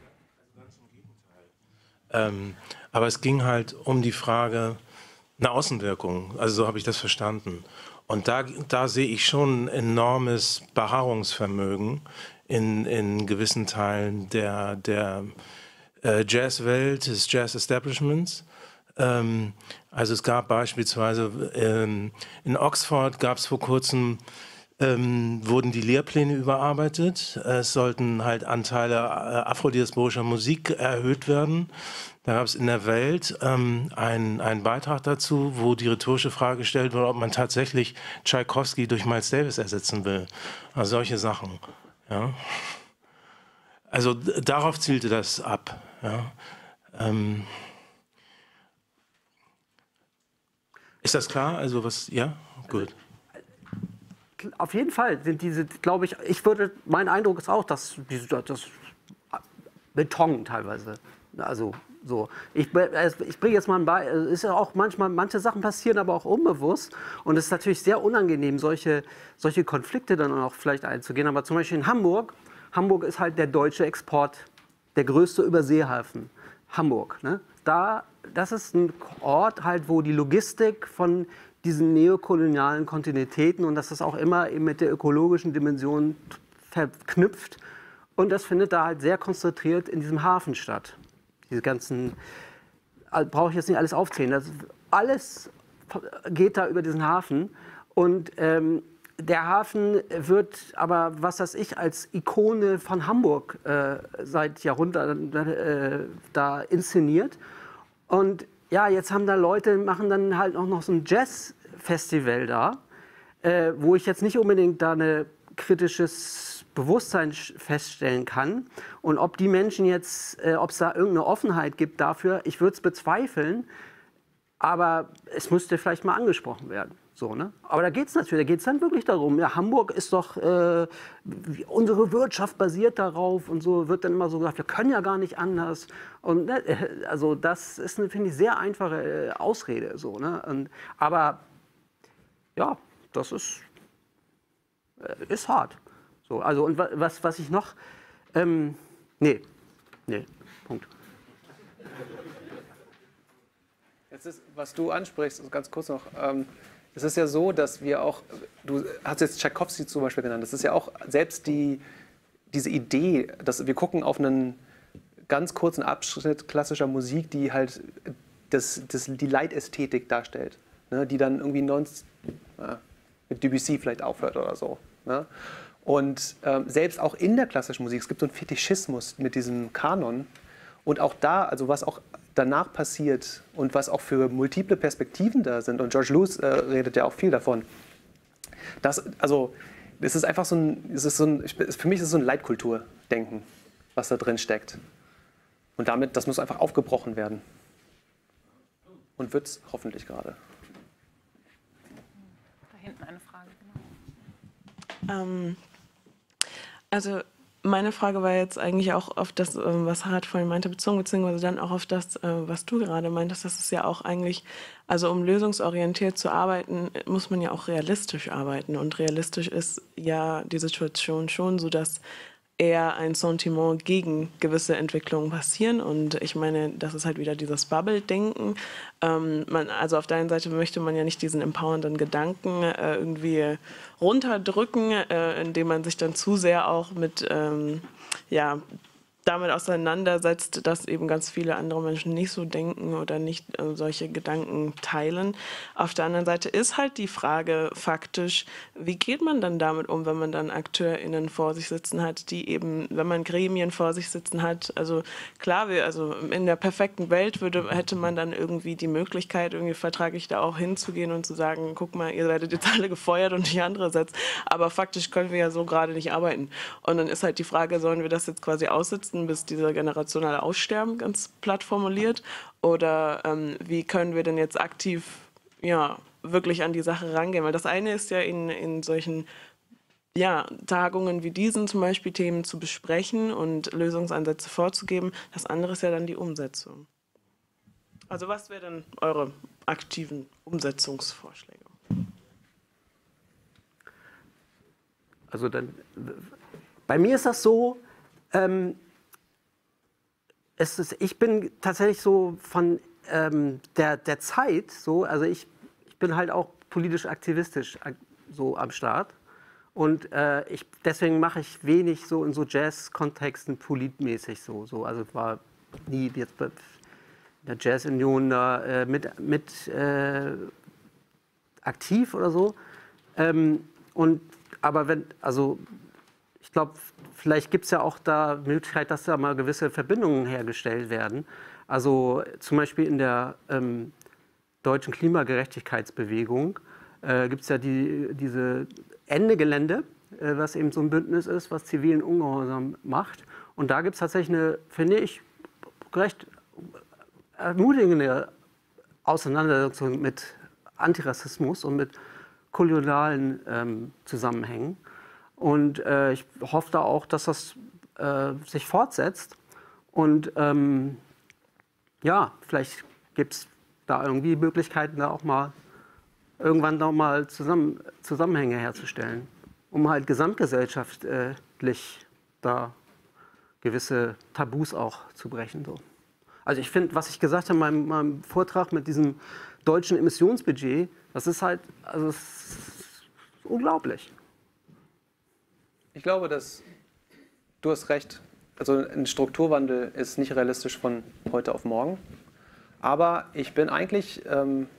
Speaker 5: Ähm, aber es ging halt um die Frage, eine Außenwirkung, also so habe ich das verstanden. Und da, da sehe ich schon ein enormes Beharrungsvermögen in, in gewissen Teilen der, der äh, Jazzwelt, des Jazz-Establishments. Ähm, also es gab beispielsweise ähm, in Oxford gab es vor kurzem Ähm, wurden die Lehrpläne überarbeitet. Es sollten halt Anteile äh, afrodiasporischer Musik erhöht werden. Da gab es in der Welt ähm, einen, einen Beitrag dazu, wo die rhetorische Frage gestellt wurde, ob man tatsächlich Tchaikovsky durch Miles Davis ersetzen will. Also solche Sachen. Ja. Also darauf zielte das ab. Ja. Ähm, ist das klar? Also was? Ja, gut.
Speaker 3: Auf jeden Fall sind diese, glaube ich, ich würde, mein Eindruck ist auch, dass diese, das Beton teilweise, also so. Ich, ich bringe jetzt mal ein Beispiel, es ist ja auch manchmal, manche Sachen passieren aber auch unbewusst und es ist natürlich sehr unangenehm, solche, solche Konflikte dann auch vielleicht einzugehen, aber zum Beispiel in Hamburg, Hamburg ist halt der deutsche Export, der größte Überseehafen, Hamburg, ne? Da, das ist ein Ort halt, wo die Logistik von diesen neokolonialen Kontinuitäten und das ist auch immer eben mit der ökologischen Dimension verknüpft und das findet da halt sehr konzentriert in diesem Hafen statt. Diese ganzen, brauche ich jetzt nicht alles aufzählen, das, alles geht da über diesen Hafen und ähm, der Hafen wird aber, was weiß ich, als Ikone von Hamburg äh, seit Jahrhunderten äh, da inszeniert und ja, jetzt haben da Leute, machen dann halt auch noch so ein Jazz-Festival da, äh, wo ich jetzt nicht unbedingt da ein kritisches Bewusstsein feststellen kann. Und ob die Menschen jetzt, äh, ob es da irgendeine Offenheit gibt dafür, ich würde es bezweifeln, aber es müsste vielleicht mal angesprochen werden. So, ne? Aber da geht es natürlich, da geht es dann wirklich darum, ja, Hamburg ist doch, äh, unsere Wirtschaft basiert darauf und so wird dann immer so gesagt, wir können ja gar nicht anders. Und ne, also das ist eine, finde ich, sehr einfache äh, Ausrede. So, ne? Und, aber ja, das ist, äh, ist hart. So, also und was, was ich noch, ähm, nee, nee, Punkt.
Speaker 2: Jetzt ist, was du ansprichst, also ganz kurz noch, ähm, es ist ja so, dass wir auch, du hast jetzt Tchaikovsky zum Beispiel genannt, das ist ja auch selbst die, diese Idee, dass wir gucken auf einen ganz kurzen Abschnitt klassischer Musik, die halt das, das, die Leitästhetik darstellt, ne, die dann irgendwie neunzig, äh, mit Debussy vielleicht aufhört oder so. Ne? Und ähm, selbst auch in der klassischen Musik, es gibt so einen Fetischismus mit diesem Kanon und auch da, also was auch danach passiert und was auch für multiple Perspektiven da sind. Und George Lewis äh, redet ja auch viel davon. Das, also, es ist einfach so ein, es ist so ein, für mich ist es so ein Leitkulturdenken, was da drin steckt. Und damit, das muss einfach aufgebrochen werden. Und wird es hoffentlich gerade.
Speaker 1: Da hinten eine Frage. Genau.
Speaker 6: Ähm, also meine Frage war jetzt eigentlich auch auf das, was Harald vorhin meinte, bezogen, beziehungsweise dann auch auf das, was du gerade meintest. Das ist ja auch eigentlich, also um lösungsorientiert zu arbeiten, muss man ja auch realistisch arbeiten. Und realistisch ist ja die Situation schon so, dass eher ein Sentiment gegen gewisse Entwicklungen passieren. Und ich meine, das ist halt wieder dieses Bubble-Denken. Ähm, man, also auf der einen Seite möchte man ja nicht diesen empowernden Gedanken äh, irgendwie runterdrücken, äh, indem man sich dann zu sehr auch mit ähm, ja, damit auseinandersetzt, dass eben ganz viele andere Menschen nicht so denken oder nicht äh, solche Gedanken teilen. Auf der anderen Seite ist halt die Frage faktisch, wie geht man dann damit um, wenn man dann AkteurInnen vor sich sitzen hat, die eben, wenn man Gremien vor sich sitzen hat, also klar, wir, also in der perfekten Welt würde, hätte man dann irgendwie die Möglichkeit, irgendwie vertraglich da auch hinzugehen und zu sagen, guck mal, ihr werdet jetzt alle gefeuert und nicht andere setzt. Aber faktisch können wir ja so gerade nicht arbeiten. Und dann ist halt die Frage, sollen wir das jetzt quasi aussitzen, bis diese Generation alle aussterben, ganz platt formuliert? Oder ähm, wie können wir denn jetzt aktiv ja, wirklich an die Sache rangehen? Weil das eine ist ja in, in solchen ja, Tagungen wie diesen zum Beispiel Themen zu besprechen und Lösungsansätze vorzugeben. Das andere ist ja dann die Umsetzung. Also was wären denn eure aktiven Umsetzungsvorschläge?
Speaker 3: Also dann, bei mir ist das so, ähm, es ist, ich bin tatsächlich so von ähm, der, der Zeit, so, also ich, ich bin halt auch politisch aktivistisch so am Start. Und äh, ich, deswegen mache ich wenig so in so Jazz-Kontexten politmäßig so. so. Also war nie jetzt bei der Jazz-Union da äh, mit, mit äh, aktiv oder so. Ähm, und, aber wenn, also ich glaube, vielleicht gibt es ja auch da Möglichkeit, dass da mal gewisse Verbindungen hergestellt werden. Also zum Beispiel in der ähm, deutschen Klimagerechtigkeitsbewegung äh, gibt es ja die, diese Ende Gelände, äh, was eben so ein Bündnis ist, was zivilen Ungehorsam macht. Und da gibt es tatsächlich eine, finde ich, recht ermutigende Auseinandersetzung mit Antirassismus und mit kolonialen ähm, Zusammenhängen. Und äh, ich hoffe da auch, dass das äh, sich fortsetzt. Und ähm, ja, vielleicht gibt es da irgendwie Möglichkeiten, da auch mal irgendwann noch mal zusammen, Zusammenhänge herzustellen, um halt gesamtgesellschaftlich da gewisse Tabus auch zu brechen. So. Also ich finde, was ich gesagt habe in meinem, meinem Vortrag mit diesem deutschen Emissionsbudget, das ist halt, also es ist unglaublich.
Speaker 2: Ich glaube, dass du hast recht. Also ein Strukturwandel ist nicht realistisch von heute auf morgen. Aber ich bin eigentlich ähm,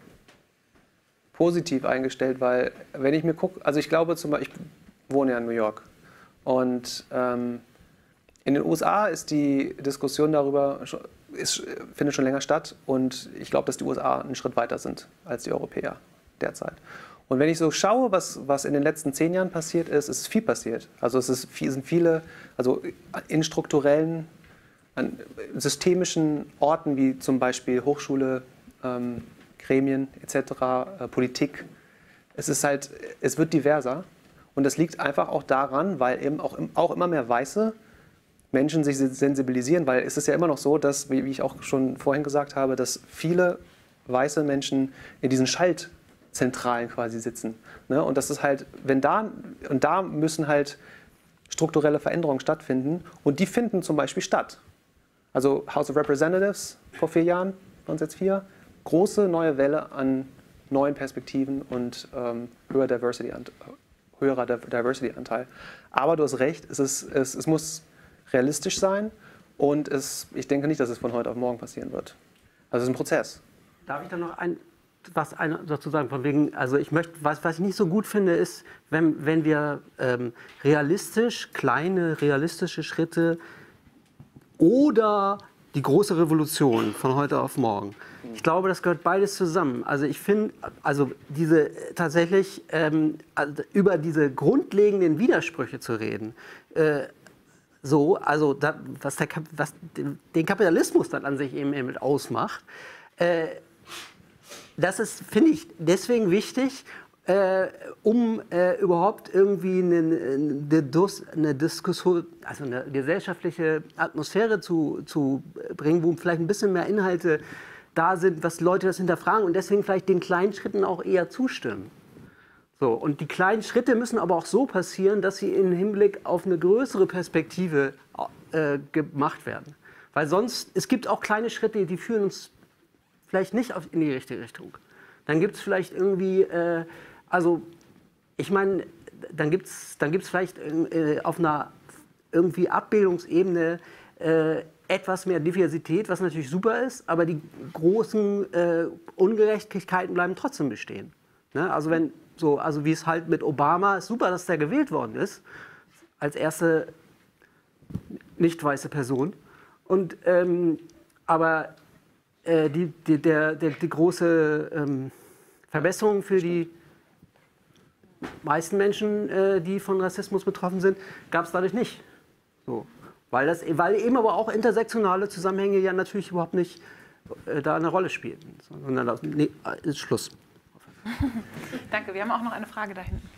Speaker 2: positiv eingestellt, weil wenn ich mir gucke, also ich glaube zum Beispiel, ich wohne ja in New York und ähm, in den U S A ist die Diskussion darüber, ist, findet schon länger statt und ich glaube, dass die U S A einen Schritt weiter sind als die Europäer derzeit. Und wenn ich so schaue, was, was in den letzten zehn Jahren passiert ist, ist viel passiert. Also es ist, sind viele, also in strukturellen, an systemischen Orten wie zum Beispiel Hochschule, ähm, Gremien et cetera, äh, Politik. Es ist halt, es wird diverser und das liegt einfach auch daran, weil eben auch, auch immer mehr weiße Menschen sich sensibilisieren, weil es ist ja immer noch so, dass, wie ich auch schon vorhin gesagt habe, dass viele weiße Menschen in diesen Schaltzentralen quasi sitzen. Ne? Und das ist halt, wenn da, und da müssen halt strukturelle Veränderungen stattfinden und die finden zum Beispiel statt. Also House of Representatives vor vier Jahren, waren es jetzt vier, große neue Welle an neuen Perspektiven und ähm, höherer Diversity-Anteil. höherer Diversity-Anteil. Aber du hast recht, es, ist, es, es muss realistisch sein und es, ich denke nicht, dass es von heute auf morgen passieren wird. Also es ist ein Prozess.
Speaker 3: Darf ich da noch ein, was ein, dazu sagen? Von wegen, also ich möchte, was, was ich nicht so gut finde, ist, wenn, wenn wir ähm, realistisch, kleine realistische Schritte oder die große Revolution von heute auf morgen. Ich glaube, das gehört beides zusammen. Also ich finde, also diese tatsächlich ähm, also über diese grundlegenden Widersprüche zu reden, äh, so, also da, was, der, was den, den Kapitalismus dann an sich eben, eben ausmacht, äh, das ist, finde ich, deswegen wichtig, äh, um äh, überhaupt irgendwie eine, eine, eine Diskussion, also eine gesellschaftliche Atmosphäre zu, zu bringen, wo vielleicht ein bisschen mehr Inhalte da sind, was Leute das hinterfragen und deswegen vielleicht den kleinen Schritten auch eher zustimmen. So, und die kleinen Schritte müssen aber auch so passieren, dass sie im Hinblick auf eine größere Perspektive äh, gemacht werden. Weil sonst, es gibt auch kleine Schritte, die führen uns vielleicht nicht auf, in die richtige Richtung. Dann gibt es vielleicht irgendwie, äh, also ich meine, dann gibt es dann gibt's vielleicht äh, auf einer irgendwie Abbildungsebene äh, etwas mehr Diversität, was natürlich super ist, aber die großen äh, Ungerechtigkeiten bleiben trotzdem bestehen. Ne? Also wenn so, also wie es halt mit Obama, ist super, dass der gewählt worden ist, als erste nicht weiße Person. Und, ähm, aber äh, die, die, der, der, die große ähm, Verbesserung für die meisten Menschen, äh, die von Rassismus betroffen sind, gab es dadurch nicht. So. Weil, das, weil eben aber auch intersektionale Zusammenhänge ja natürlich überhaupt nicht äh, da eine Rolle spielen. Sondern das, nee, ist Schluss.
Speaker 1: Danke, wir haben auch noch eine Frage da hinten.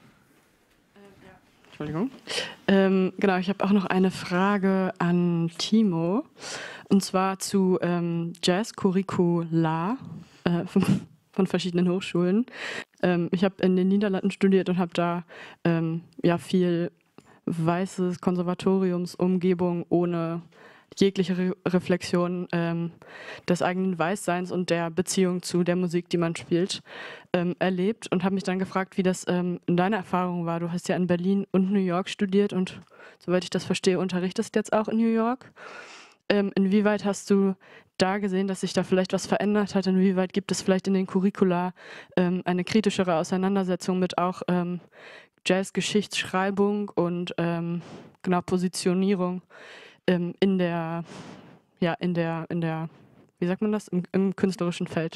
Speaker 7: Entschuldigung. Ähm, genau, ich habe auch noch eine Frage an Timo. Und zwar zu ähm, Jazz-Curricula äh, von, von verschiedenen Hochschulen. Ähm, ich habe in den Niederlanden studiert und habe da ähm, ja viel weißes Konservatoriumsumgebung ohne jegliche Re Reflexion ähm, des eigenen Weißseins und der Beziehung zu der Musik, die man spielt, ähm, erlebt und habe mich dann gefragt, wie das ähm, in deiner Erfahrung war. Du hast ja in Berlin und New York studiert und soweit ich das verstehe, unterrichtest jetzt auch in New York. Ähm, inwieweit hast du da gesehen, dass sich da vielleicht was verändert hat? Inwieweit gibt es vielleicht in den Curricula ähm, eine kritischere Auseinandersetzung mit auch ähm, Jazz-Geschichtsschreibung und ähm, genau Positionierung ähm, in der, ja, in der, in der, wie sagt man das, im, im künstlerischen Feld?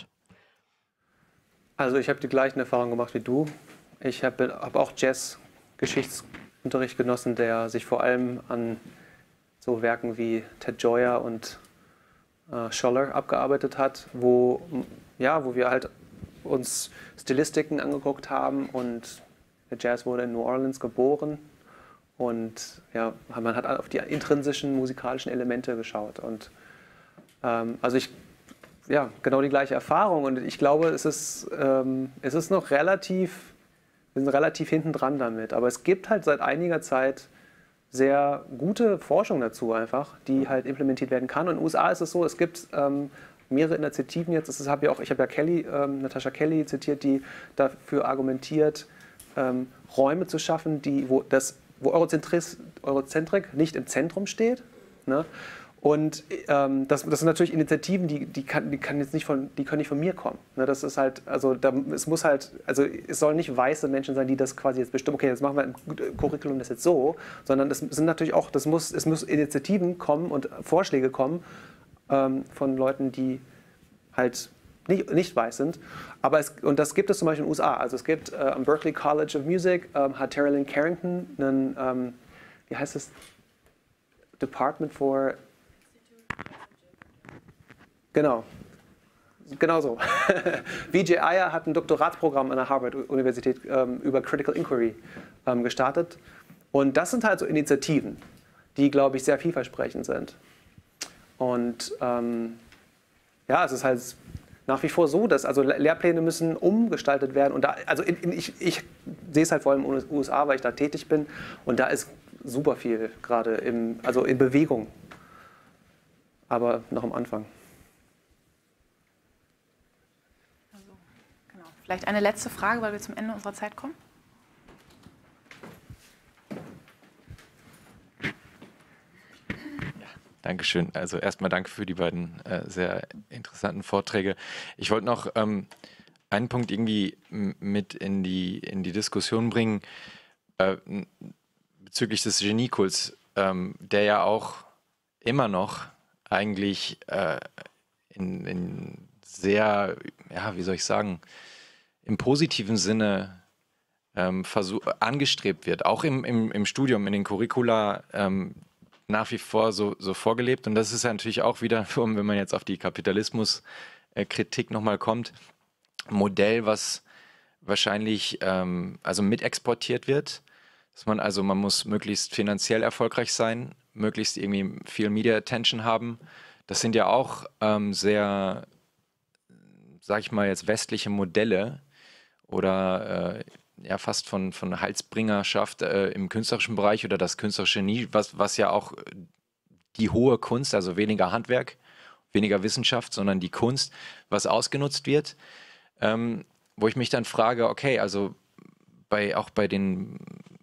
Speaker 2: Also ich habe die gleichen Erfahrungen gemacht wie du. Ich habe hab auch Jazz-Geschichtsunterricht genossen, der sich vor allem an so Werken wie Ted Gioia und äh, Scholler abgearbeitet hat, wo, ja, wo wir halt uns Stilistiken angeguckt haben und der Jazz wurde in New Orleans geboren und ja, man hat auf die intrinsischen musikalischen Elemente geschaut. Und ähm, also ich, ja, genau die gleiche Erfahrung und ich glaube, es ist, ähm, es ist noch relativ, wir sind relativ hinten dran damit, aber es gibt halt seit einiger Zeit sehr gute Forschung dazu einfach, die halt implementiert werden kann. Und in den U S A ist es so, es gibt ähm, mehrere Initiativen jetzt, das hab ja auch, ich habe ja Kelly, ähm, Natasha Kelly zitiert, die dafür argumentiert, ähm, Räume zu schaffen, die, wo, das, wo Eurozentrik nicht im Zentrum steht. Ne? Und ähm, das, das sind natürlich Initiativen, die, die, kann, die, kann jetzt nicht von, die können nicht von mir kommen. Ne? Das ist halt, also da, es muss halt, also es sollen nicht weiße Menschen sein, die das quasi jetzt bestimmen, okay, jetzt machen wir ein Curriculum das jetzt so, sondern es sind natürlich auch, das muss, es muss Initiativen kommen und Vorschläge kommen ähm, von Leuten, die halt nicht, nicht weiß sind. Aber es, und das gibt es zum Beispiel in den U S A. Also es gibt äh, am Berklee College of Music, ähm, hat Terry Lynn Carrington einen, ähm, wie heißt es, Department for... Genau, genau so. Vijay Iyer hat ein Doktoratsprogramm an der Harvard-Universität ähm, über Critical Inquiry ähm, gestartet. Und das sind halt so Initiativen, die, glaube ich, sehr vielversprechend sind. Und ähm, ja, es ist halt nach wie vor so, dass also Lehrpläne müssen umgestaltet werden. Und da, also in, in, ich, ich sehe es halt vor allem in den U S A, weil ich da tätig bin. Und da ist super viel gerade im, also in Bewegung. Aber noch am Anfang.
Speaker 1: Also, genau. Vielleicht eine letzte Frage, weil wir zum Ende unserer Zeit kommen.
Speaker 8: Dankeschön. Also erstmal danke für die beiden äh, sehr interessanten Vorträge. Ich wollte noch ähm, einen Punkt irgendwie mit in die, in die Diskussion bringen äh, bezüglich des Geniekults, ähm, der ja auch immer noch eigentlich äh, in, in sehr, ja, wie soll ich sagen, im positiven Sinne ähm, versuch, angestrebt wird, auch im, im, im Studium, in den Curricula ähm, nach wie vor so, so vorgelebt. Und das ist ja natürlich auch wieder, wenn man jetzt auf die Kapitalismuskritik nochmal kommt, ein Modell, was wahrscheinlich ähm, also mit exportiert wird. Dass man also, man muss möglichst finanziell erfolgreich sein, möglichst irgendwie viel Media Attention haben. Das sind ja auch ähm, sehr, sag ich mal jetzt, westliche Modelle oder äh, ja fast von, von Heilsbringerschaft äh, im künstlerischen Bereich oder das künstlerische Genie, was, was ja auch die hohe Kunst, also weniger Handwerk, weniger Wissenschaft, sondern die Kunst, was ausgenutzt wird. Ähm, wo ich mich dann frage, okay, also bei, auch bei den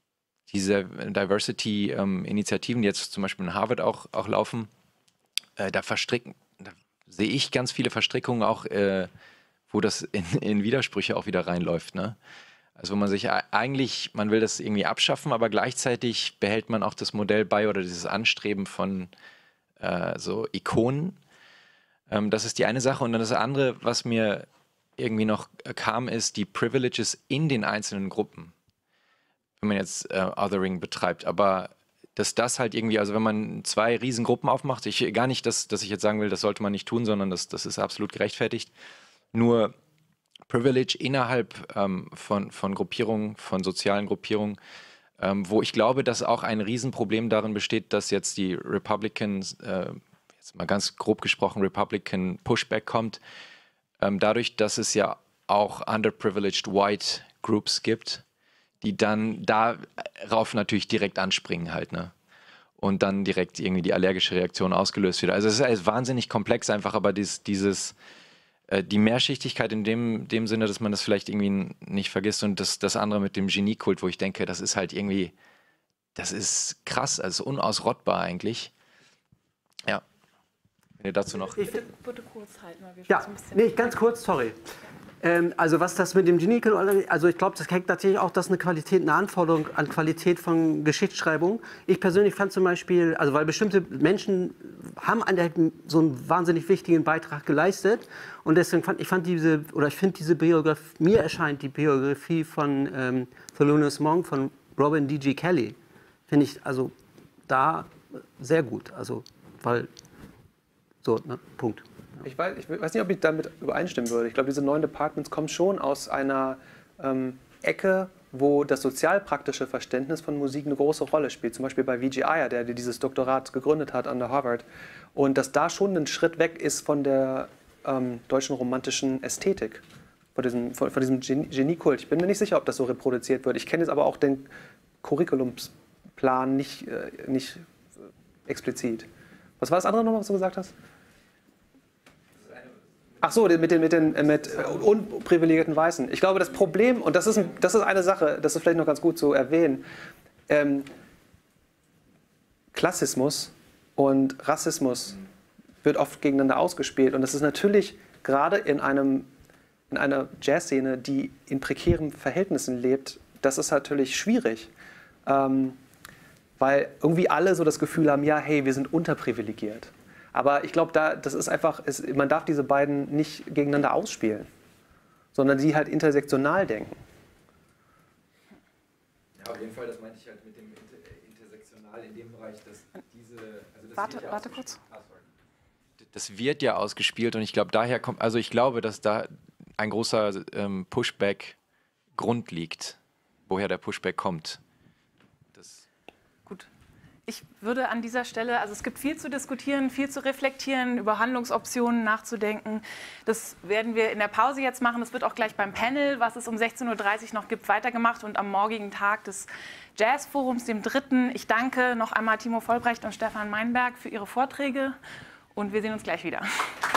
Speaker 8: diese Diversity-Initiativen, die jetzt zum Beispiel in Harvard auch, auch laufen, äh, da verstricken, da sehe ich ganz viele Verstrickungen auch, äh, wo das in, in Widersprüche auch wieder reinläuft, ne? Also wo man sich eigentlich, man will das irgendwie abschaffen, aber gleichzeitig behält man auch das Modell bei oder dieses Anstreben von äh, so Ikonen. Ähm, das ist die eine Sache. Und dann das andere, was mir irgendwie noch kam, ist die Privileges in den einzelnen Gruppen. Wenn man jetzt äh, Othering betreibt. Aber dass das halt irgendwie, also wenn man zwei Riesengruppen aufmacht, ich, gar nicht, dass, dass ich jetzt sagen will, das sollte man nicht tun, sondern das, das ist absolut gerechtfertigt. Nur Privilege innerhalb ähm, von, von Gruppierungen, von sozialen Gruppierungen, ähm, wo ich glaube, dass auch ein Riesenproblem darin besteht, dass jetzt die Republicans, äh, jetzt mal ganz grob gesprochen, Republican Pushback kommt, ähm, dadurch, dass es ja auch underprivileged White Groups gibt, die dann darauf natürlich direkt anspringen halt, ne? Und dann direkt irgendwie die allergische Reaktion ausgelöst wird. Also es ist, ist wahnsinnig komplex einfach, aber dieses, dieses die Mehrschichtigkeit in dem, dem Sinne, dass man das vielleicht irgendwie nicht vergisst und das, das andere mit dem Geniekult, wo ich denke, das ist halt irgendwie, das ist krass, also unausrottbar eigentlich. Ja, wenn ihr dazu noch...
Speaker 1: Bitte, bitte kurz halten, weil wir
Speaker 3: Ja,
Speaker 1: ein bisschen...
Speaker 3: nee, ganz kurz, sorry. Ähm, also was das mit dem Geniekult, also ich glaube, das hängt natürlich auch, dass eine Qualität, eine Anforderung an Qualität von Geschichtsschreibung. Ich persönlich fand zum Beispiel, also weil bestimmte Menschen haben an der, so einen wahnsinnig wichtigen Beitrag geleistet und deswegen fand ich fand diese, oder ich finde diese Biografie, mir erscheint die Biografie von ähm, Thelonious Monk, von Robin D G Kelly, finde ich also da sehr gut, also weil, so, ne, Punkt.
Speaker 2: Ich weiß, ich weiß nicht, ob ich damit übereinstimmen würde. Ich glaube, diese neuen Departments kommen schon aus einer ähm, Ecke, wo das sozialpraktische Verständnis von Musik eine große Rolle spielt. Zum Beispiel bei V G Iyer, der dieses Doktorat gegründet hat an der Harvard. Und dass da schon ein Schritt weg ist von der ähm, deutschen romantischen Ästhetik, von diesem, von, von diesem Geniekult. Ich bin mir nicht sicher, ob das so reproduziert wird. Ich kenne jetzt aber auch den Curriculumsplan nicht, äh, nicht explizit. Was war das andere nochmal, was du gesagt hast? Ach so, mit den, mit den mit unprivilegierten Weißen. Ich glaube, das Problem, und das ist, ein, das ist eine Sache, das ist vielleicht noch ganz gut zu erwähnen, ähm, Klassismus und Rassismus wird oft gegeneinander ausgespielt. Und das ist natürlich gerade in, einem, in einer Jazzszene, die in prekären Verhältnissen lebt, das ist natürlich schwierig. Ähm, weil irgendwie alle so das Gefühl haben, ja, hey, wir sind unterprivilegiert. Aber ich glaube, da, das ist einfach, es, man darf diese beiden nicht gegeneinander ausspielen, sondern die halt intersektional denken.
Speaker 8: Ja, auf jeden Fall, das meinte ich halt mit dem Inter intersektional in dem Bereich, dass diese... Also das
Speaker 1: warte,
Speaker 8: ja
Speaker 1: warte kurz.
Speaker 8: Das wird ja ausgespielt und ich glaube, daher kommt, also ich glaube, dass da ein großer ähm, Pushback-Grund liegt, woher der Pushback kommt. Das
Speaker 1: Gut. Ich würde an dieser Stelle, also es gibt viel zu diskutieren, viel zu reflektieren, über Handlungsoptionen nachzudenken. Das werden wir in der Pause jetzt machen. Das wird auch gleich beim Panel, was es um sechzehn Uhr dreißig noch gibt, weitergemacht und am morgigen Tag des Jazzforums, dem dritten. Ich danke noch einmal Timo Vollbrecht und Stefan Meinberg für ihre Vorträge und wir sehen uns gleich wieder.